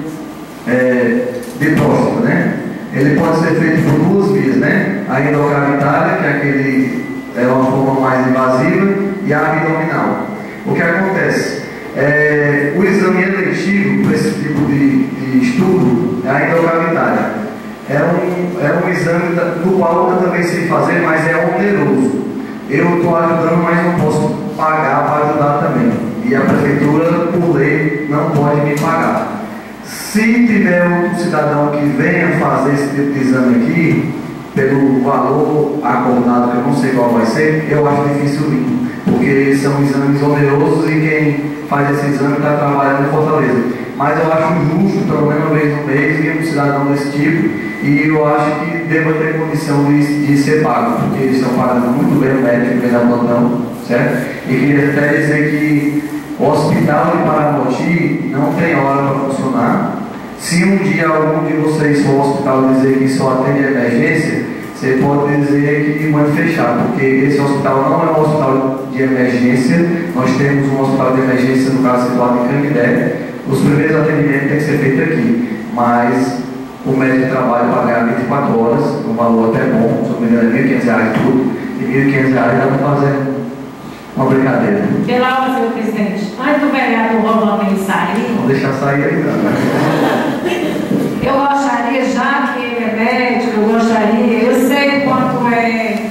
é, de próstata, né? Ele pode ser feito por duas vias, né? A endocavitária, que é, aquele, é uma forma mais invasiva, e a abdominal. O que acontece? É, o exame eletivo para esse tipo de, de estudo é a endocavitária. É um, é um exame do qual eu também sei fazer, mas é oneroso. Eu estou ajudando, mas não posso pagar para ajudar também. E a prefeitura, por lei, não pode me pagar. Se tiver um cidadão que venha fazer esse tipo de exame aqui, pelo valor acordado, que eu não sei qual vai ser, eu acho difícil vir, porque são exames onerosos e quem faz esse exame está trabalhando em Fortaleza. Mas eu acho justo, pelo menos uma vez no mês, vir um cidadão desse tipo, e eu acho que deva ter condição de, de ser pago, porque eles estão pagando muito bem o médico, bem na plantão, certo? E queria até dizer que o hospital de Paramonte não tem hora para funcionar. Se um dia algum de vocês for ao hospital dizer que só atende emergência, você pode dizer que mande fechar, porque esse hospital não é um hospital de emergência. Nós temos um hospital de emergência, no caso situado em Canindé. Os primeiros atendimentos têm que ser feitos aqui, mas o médico trabalha para ganhar vinte e quatro horas, um valor até bom, se não me engano é mil e quinhentos reais tudo, e mil e quinhentos reais dá para fazer uma brincadeira. Pela ordem, senhor presidente, antes do vereador Rolando sair, Vamos deixar sair aí, não. eu gostaria, já que ele é médico, eu gostaria, eu sei o quanto é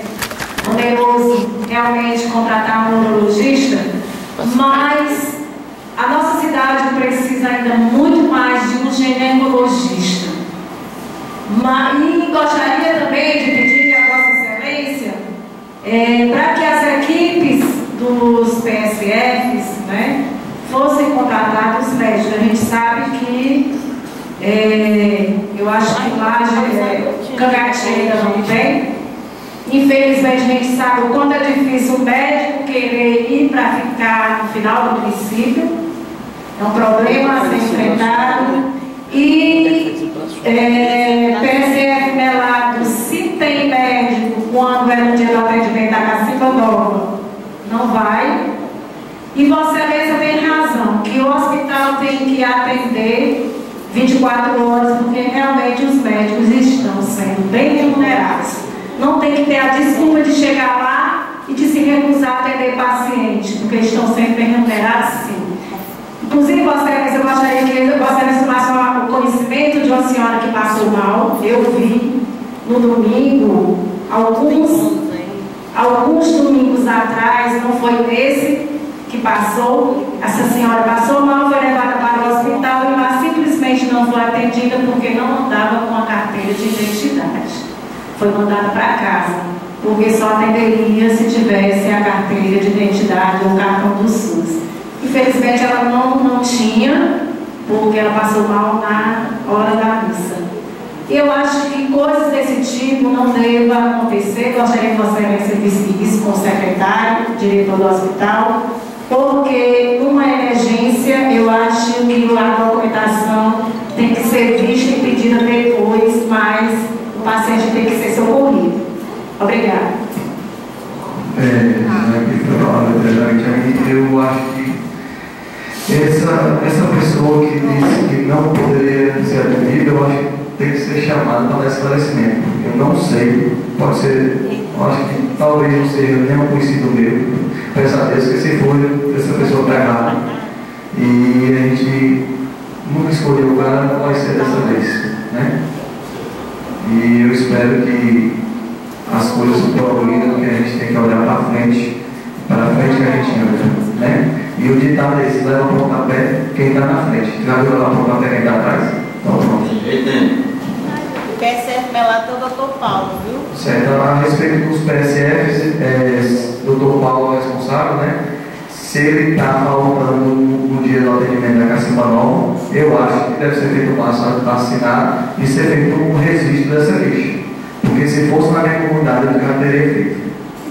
oneroso realmente contratar um urologista, mas a nossa cidade precisa ainda muito mais de um ginecologista. Mas, e gostaria também de pedir a Vossa Excelência é, para que as equipes dos P S Fs, né, fossem contratados médicos. A gente sabe que é, eu acho que lá é, Cangatinha ainda não tem. Infelizmente a gente sabe o quanto é difícil o médico querer ir para ficar no final do município. É um problema a ser enfrentado. E é, P S F Melado, se tem médico quando é no dia do atendimento da Cacimba Nova, não vai. E Vossa Excelência tem razão, que o hospital tem que atender vinte e quatro horas, porque realmente os médicos estão sendo bem remunerados. Não tem que ter a desculpa de chegar lá e de se recusar a atender paciente, porque estão sendo bem remunerados, sim. Inclusive, Vossa Excelência, eu gostaria que Vossa Excelência tomasse o conhecimento de uma senhora que passou mal. Eu vi no domingo, alguns, alguns domingos atrás, não foi esse que passou. Essa senhora passou mal, foi levada para o hospital e lá simplesmente não foi atendida porque não andava com a carteira de identidade. Foi mandada para casa, porque só atenderia se tivesse a carteira de identidade ou o cartão do SUS. Infelizmente ela não, não tinha, porque ela passou mal na hora da missa. Eu acho que coisas desse tipo não devem acontecer. Gostaria que Vossa Excelência visse isso com o secretário, diretor do hospital, porque numa emergência eu acho que a documentação tem que ser vista e pedida depois, mas o paciente tem que ser socorrido. Obrigada. É, eu acho que essa, essa pessoa que disse que não poderia ser atendida, eu acho que tem que ser chamada para dar esclarecimento. Eu não sei, pode ser, eu acho que talvez não seja nenhum conhecido meu, peço a Deus que se for, essa pessoa está errada. E a gente nunca escolheu o cara, não vai ser dessa vez. né? E eu espero que as coisas progridam, que a gente tem que olhar para frente, para frente que a gente anda, né? E o ditado é esse: leva o pontapé quem está na frente. Já viu lá o pontapé quem está atrás? Então pronto. P S F Melato é o doutor Paulo, viu? Certo, a respeito dos P S Fs, é, doutor Paulo é responsável, né? Se ele está faltando no dia do atendimento da Cacimba Nova, eu acho que deve ser feito um passo a assinar e ser feito um registro dessa ficha. Porque se fosse na minha comunidade, eu já teria feito.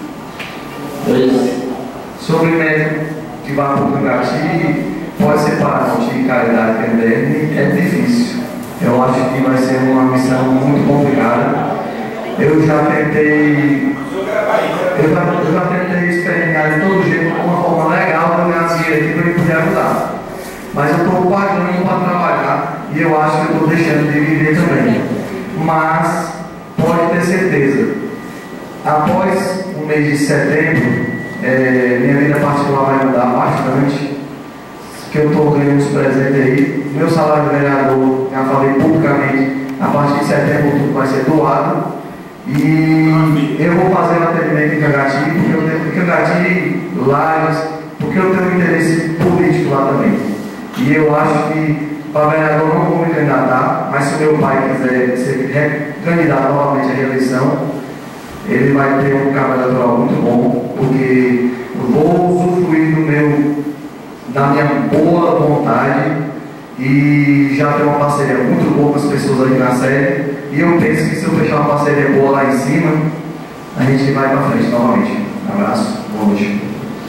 Sobre o médico que vai para o Cangati, pode ser parente de caridade que é é difícil. Eu acho que vai ser uma missão muito complicada. Eu já tentei, eu já, eu já tentei experimentar de todo jeito, de uma forma legal, para ganhar dinheiro aqui para eu poder ajudar. Mas eu estou pagando para trabalhar e eu acho que eu estou deixando de viver também. Mas pode ter certeza, após o mês de setembro, é, minha vida particular vai mudar bastante. Que eu estou ganhando uns presentes aí. Meu salário de vereador, já falei publicamente, a partir de setembro tudo vai ser doado. E eu vou fazer um atendimento em Cangati, porque eu tenho Cangati, Lages, porque eu tenho um interesse político lá também. E eu acho que para vereador não vou me candidatar, mas se o meu pai quiser ser candidato novamente à reeleição, ele vai ter um cabo eleitoral muito bom, porque eu vou usufruir do meu, da minha boa vontade e já tenho uma parceria muito boa com as pessoas ali na sede. E eu penso que se eu fechar uma parceria boa lá em cima, a gente vai para frente novamente. Um abraço, boa noite.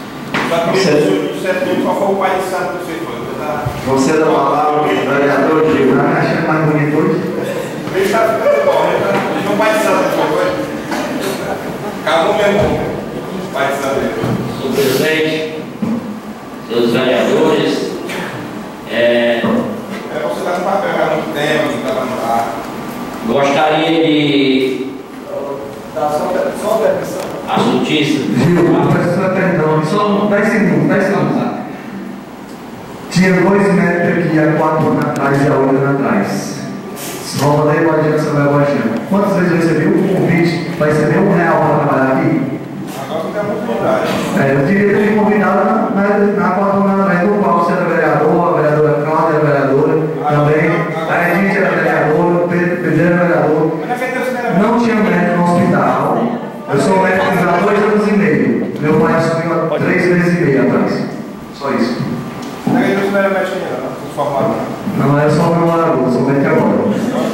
Só foi o pai de santo que você foi. Você da palavra, vereador Gil. Tá achando mais bonito hoje? Ele está ficando bom, ele não pai de santo que foi. Acabou mesmo, pai de santo. Senhor presidente, seus vereadores, é, é você está no papel há muito tempo, não estava no ar. Gostaria de Dá só uma permissão. as notícias. Gil, peço perdão, só dez segundos, dez segundos. Tinha dois médicos aqui há quatro anos atrás e há oito anos atrás. Nova Lei Guardiã Samuel Guardiã. Quantas vezes eu recebi um convite para receber um real para trabalhar aqui? Agora não tem muito vontade. É, eu queria ter me convidado na, na, na quatro anos atrás, do qual você era vereador, a vereadora Cláudia era vereadora, também, a Edith era vereadora, o Pedro, Pedro era vereador. Não tinha médico no hospital. Eu sou médico há dois anos e meio. Meu pai assumiu há três meses e meio atrás. Só isso. Não é que não era médico ainda, não, formado. Não era só meu morador, sou médico agora.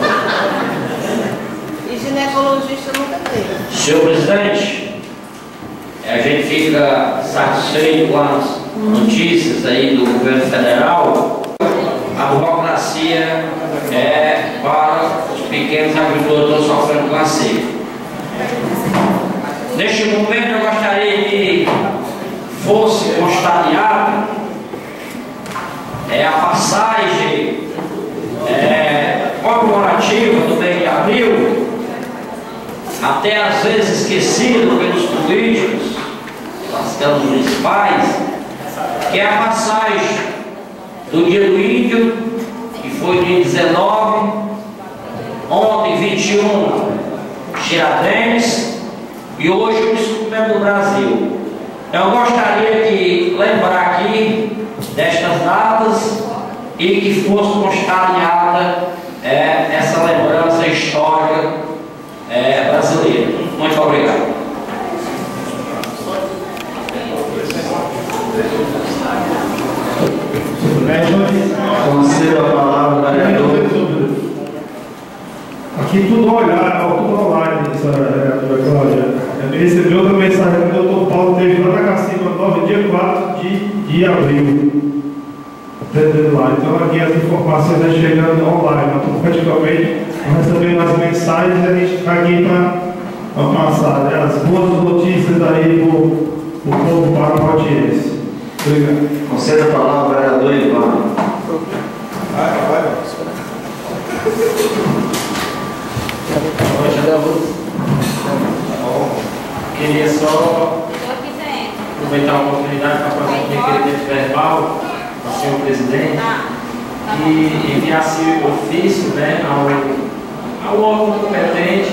E ginecologista nunca teve. Senhor presidente, a gente fica satisfeito com as notícias aí do governo federal. A burocracia é para os pequenos agricultores que estão sofrendo com a seca. Neste momento eu gostaria que fosse constateado é, a passagem é, comemorativa do mês de abril, até às vezes esquecido pelos políticos, pelas câmaras municipais, que é a passagem do dia do índio, que foi dia dezenove, ontem vinte e um, Tiradentes, e hoje o descobrimento do Brasil. Eu gostaria de lembrar aqui destas datas e que fosse constatada é, essa lembrança histórica é, brasileira. Muito obrigado. Concedo a palavra, vereador. Aqui tudo olhar, tudo online, essa vereadora Cláudia. Ele recebeu outra mensagem que o doutor Paulo teve lá na Cacimba Nova, dia quatro de abril. Entendendo lá. Então aqui as informações estão chegando online. Então, praticamente, nós recebemos as mensagens e a gente está aqui para passar, né, as boas notícias aí para o povo paramotiense. Obrigado. Conceda a palavra, vereador Ivan. Vai, vai. Queria só aproveitar a oportunidade para fazer um requerimento verbal ao senhor presidente e enviar-se ofício, né, ao ao órgão competente,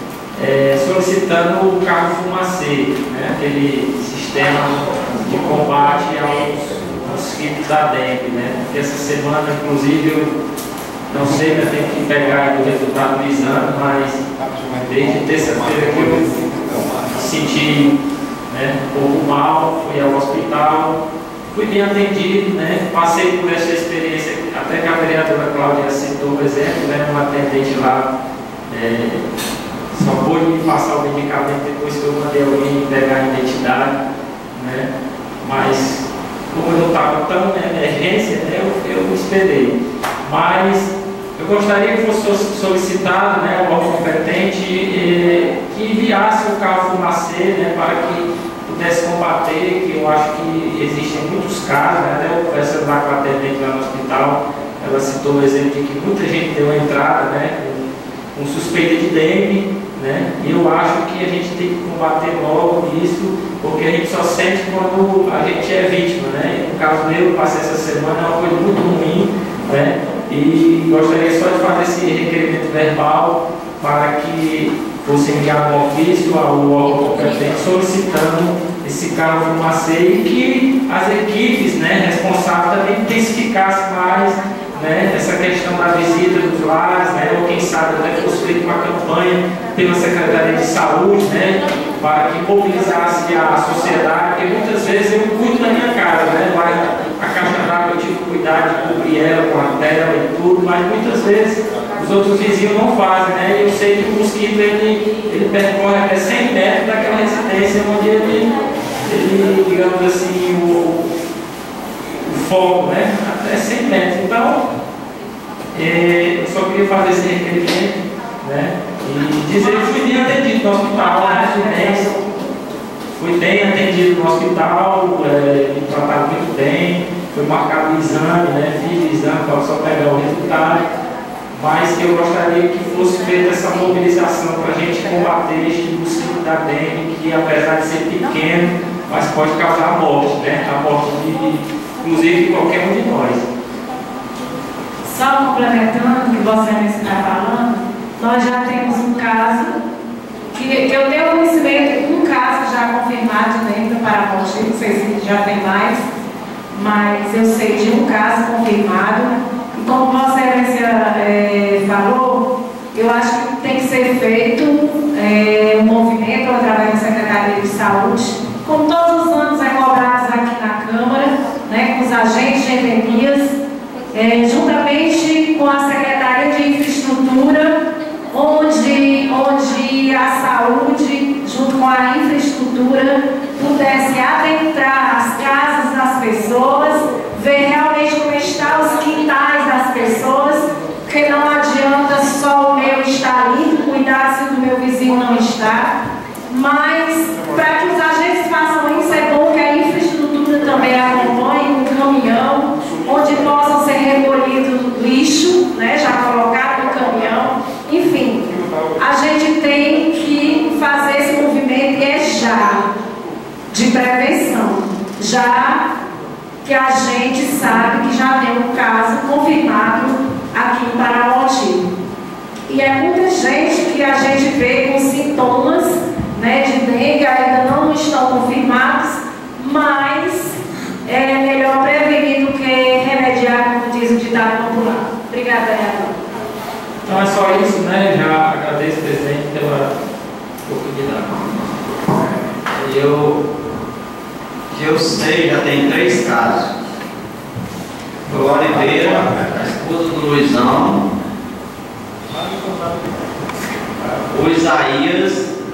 é, solicitando o carro fumacê, né, aquele sistema de combate aos mosquitos da dengue, né, porque essa semana, inclusive, eu não sei, eu tenho que pegar o resultado do exame, mas desde terça-feira que eu me senti, né, um pouco mal, fui ao hospital, fui bem atendido, né, passei por essa experiência, até que a vereadora Cláudia citou o exemplo, né, uma atendente lá, é, só pôde me passar o medicamento depois que eu mandei alguém pegar a identidade, né, mas como eu não estava tão em emergência, né, eu, eu esperei. Mas eu gostaria que fosse solicitado, né, o órgão competente eh, que enviasse o carro fumacê, né, para que pudesse combater, que eu acho que existem muitos casos, né, até eu conversando lá com a atendente lá no hospital, ela citou o exemplo de que muita gente deu a entrada, né, com, com suspeita de dengue, né, e eu acho que a gente tem que combater logo isso, porque a gente só sente quando a gente é vítima, né, e no caso meu, eu passei essa semana, é uma coisa muito ruim, né, e gostaria só de fazer esse requerimento verbal para que fosse enviado um ofício ao órgão competente solicitando esse carro fumacê e que as equipes, né, responsáveis também intensificassem mais, né, essa questão da visita dos lares, né, ou quem sabe até fosse feita uma campanha pela Secretaria de Saúde, né, para que mobilizasse a sociedade, porque muitas vezes eu cuido da minha casa, né, lá a caixa d'água eu tive cuidado de cobrir ela com a tela e tudo, mas muitas vezes os outros vizinhos não fazem, né, e eu sei que o mosquito ele, ele percorre até cem metros daquela residência onde ele, ele digamos assim, o, o foco, né, até cem metros. Então, é, eu só queria fazer esse requerimento, né, e dizer que fui bem atendido no hospital, na residência. Fui bem atendido no hospital, é, me trataram muito bem, foi marcado o exame, né, fiz o exame para só pegar o resultado, mas eu gostaria que fosse feita essa mobilização para a gente combater este mosquito da dengue, que apesar de ser pequeno, mas pode causar a morte, né, a morte de, inclusive de qualquer um de nós. Só complementando o que você está falando, nós já temos um caso que, que eu tenho conhecimento, um caso já confirmado de dengue para morte, não sei se já tem mais, mas eu sei de um caso confirmado. E como Vossa Excelência é, falou, eu acho que tem que ser feito é, um movimento através da Secretaria de Saúde, como todos os anos é cobrado aqui na Câmara, né, com os agentes de endemias, é, juntamente com a Secretaria de Infraestrutura, onde, onde a saúde, junto com a infraestrutura, pudesse adentrar as casas das pessoas, ver realmente como estão os quintais das pessoas, porque não adianta só o meu estar limpo, cuidar se o meu vizinho não está, mas para que os agentes façam isso, é bom que a infraestrutura também acompanhe um caminhão, onde possam ser recolhidos lixo, né, já colocado no caminhão. Enfim, a gente tem que fazer esse movimento e é já de prevenção, já que a gente sabe que já tem um caso confirmado aqui em Paramoti. E é muita gente que a gente vê com sintomas, né, de dengue, ainda não estão confirmados, mas é melhor prevenir do que remediar, como diz o ditado popular. Obrigada, vereador. Então é só isso, né? Já agradeço, presidente, pela oportunidade. Eu, que eu sei, já tem três casos. O Oliveira, a esposa do Luizão, o Isaías,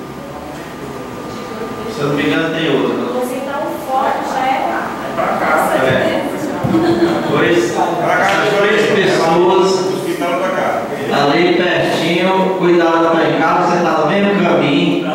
se eu não me engano tem outro. Você tá um foto, já é lá. É pra cá, é. Dois, essas três pessoas ali pertinho, cuidado para em casa, você está no mesmo caminho.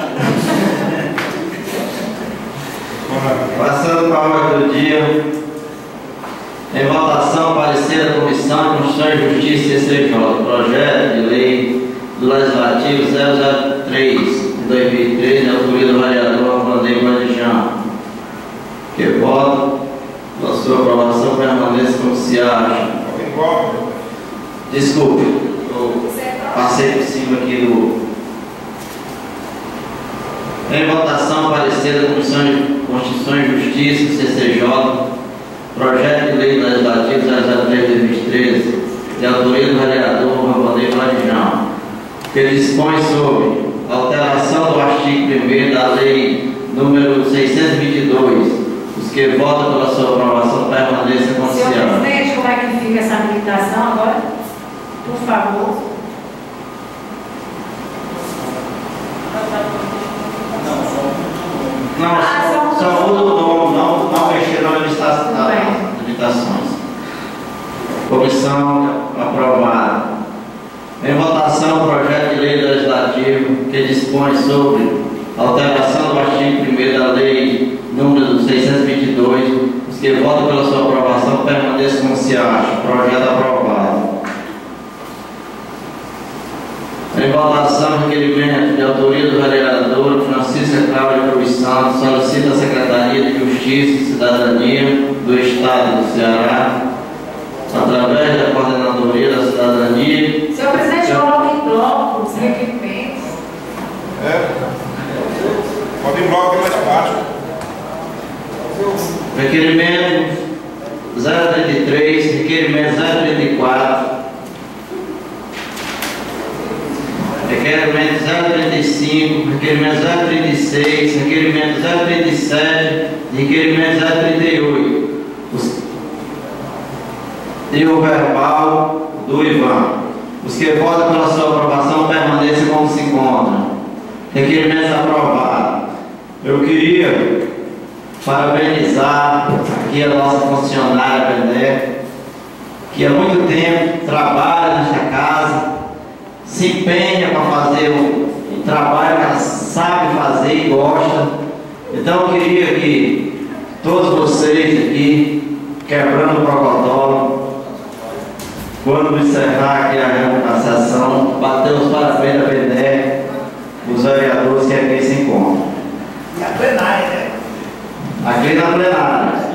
Passando para o outro dia, em votação, parecer da Comissão de Constituição e Justiça C C J, projeto de lei do Legislativo zero zero três de dois mil e três, de autoria do vereador Vandeio Guardião, que voto a sua aprovação permaneça como se acha. Desculpe. eu passei por cima aqui do. Em votação, parecer da Comissão de Constituição e Justiça, C C J, projeto de lei legislativo zero zero três de dois mil e treze, de autoria do vereador Rafael Vladimir, que dispõe sobre alteração do artigo primeiro da lei número seiscentos e vinte e dois. Os que votam pela sua aprovação permaneçam como se Senhor presidente, como é que fica essa habilitação agora? Por favor. Não, Ah, só, só muda o nome, não, não mexer na limitação das limitações. Comissão aprovada. Em votação, o projeto de lei legislativo que dispõe sobre alteração do artigo primeiro da lei número seiscentos e vinte e dois. Os que votam pela sua aprovação permaneçam como se acha. Projeto aprovado. Em votação, requerimento de autoria do vereador Francisca Cláudia Cruz Santos solicita a Secretaria de Justiça e Cidadania do Estado do Ceará, através da Coordenadoria da Cidadania. Senhor presidente, coloque em bloco os requerimentos. É. Pode ir em bloco, que é mais fácil. Requerimento zero trinta e três, requerimento zero trinta e quatro. Requerimento zero trinta e cinco, requerimento zero trinta e seis, requerimento zero trinta e sete, requerimento zero trinta e oito. Os... E o verbal do Ivan. Os que votam pela sua aprovação permaneçam como se encontram. Requerimentos aprovados. Eu queria parabenizar aqui a nossa funcionária Bené, que há muito tempo trabalha nesta casa, se empenha para fazer um, um trabalho que ela sabe fazer e gosta. Então eu queria que todos vocês aqui, quebrando o protocolo, quando encerrar aqui a, a sessão, bater os parabéns da Bené, os vereadores que aqui se encontram. E a plenária, né? Aqui na plenária.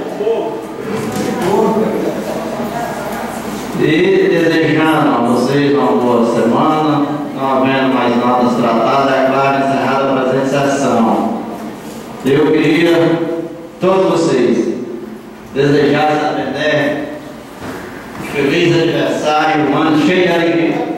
E desejando a vocês uma boa semana, não havendo mais nada tratado, é claro, encerrada a presente sessão. Eu queria, todos vocês, desejar a Bené feliz aniversário, um ano cheio de alegria.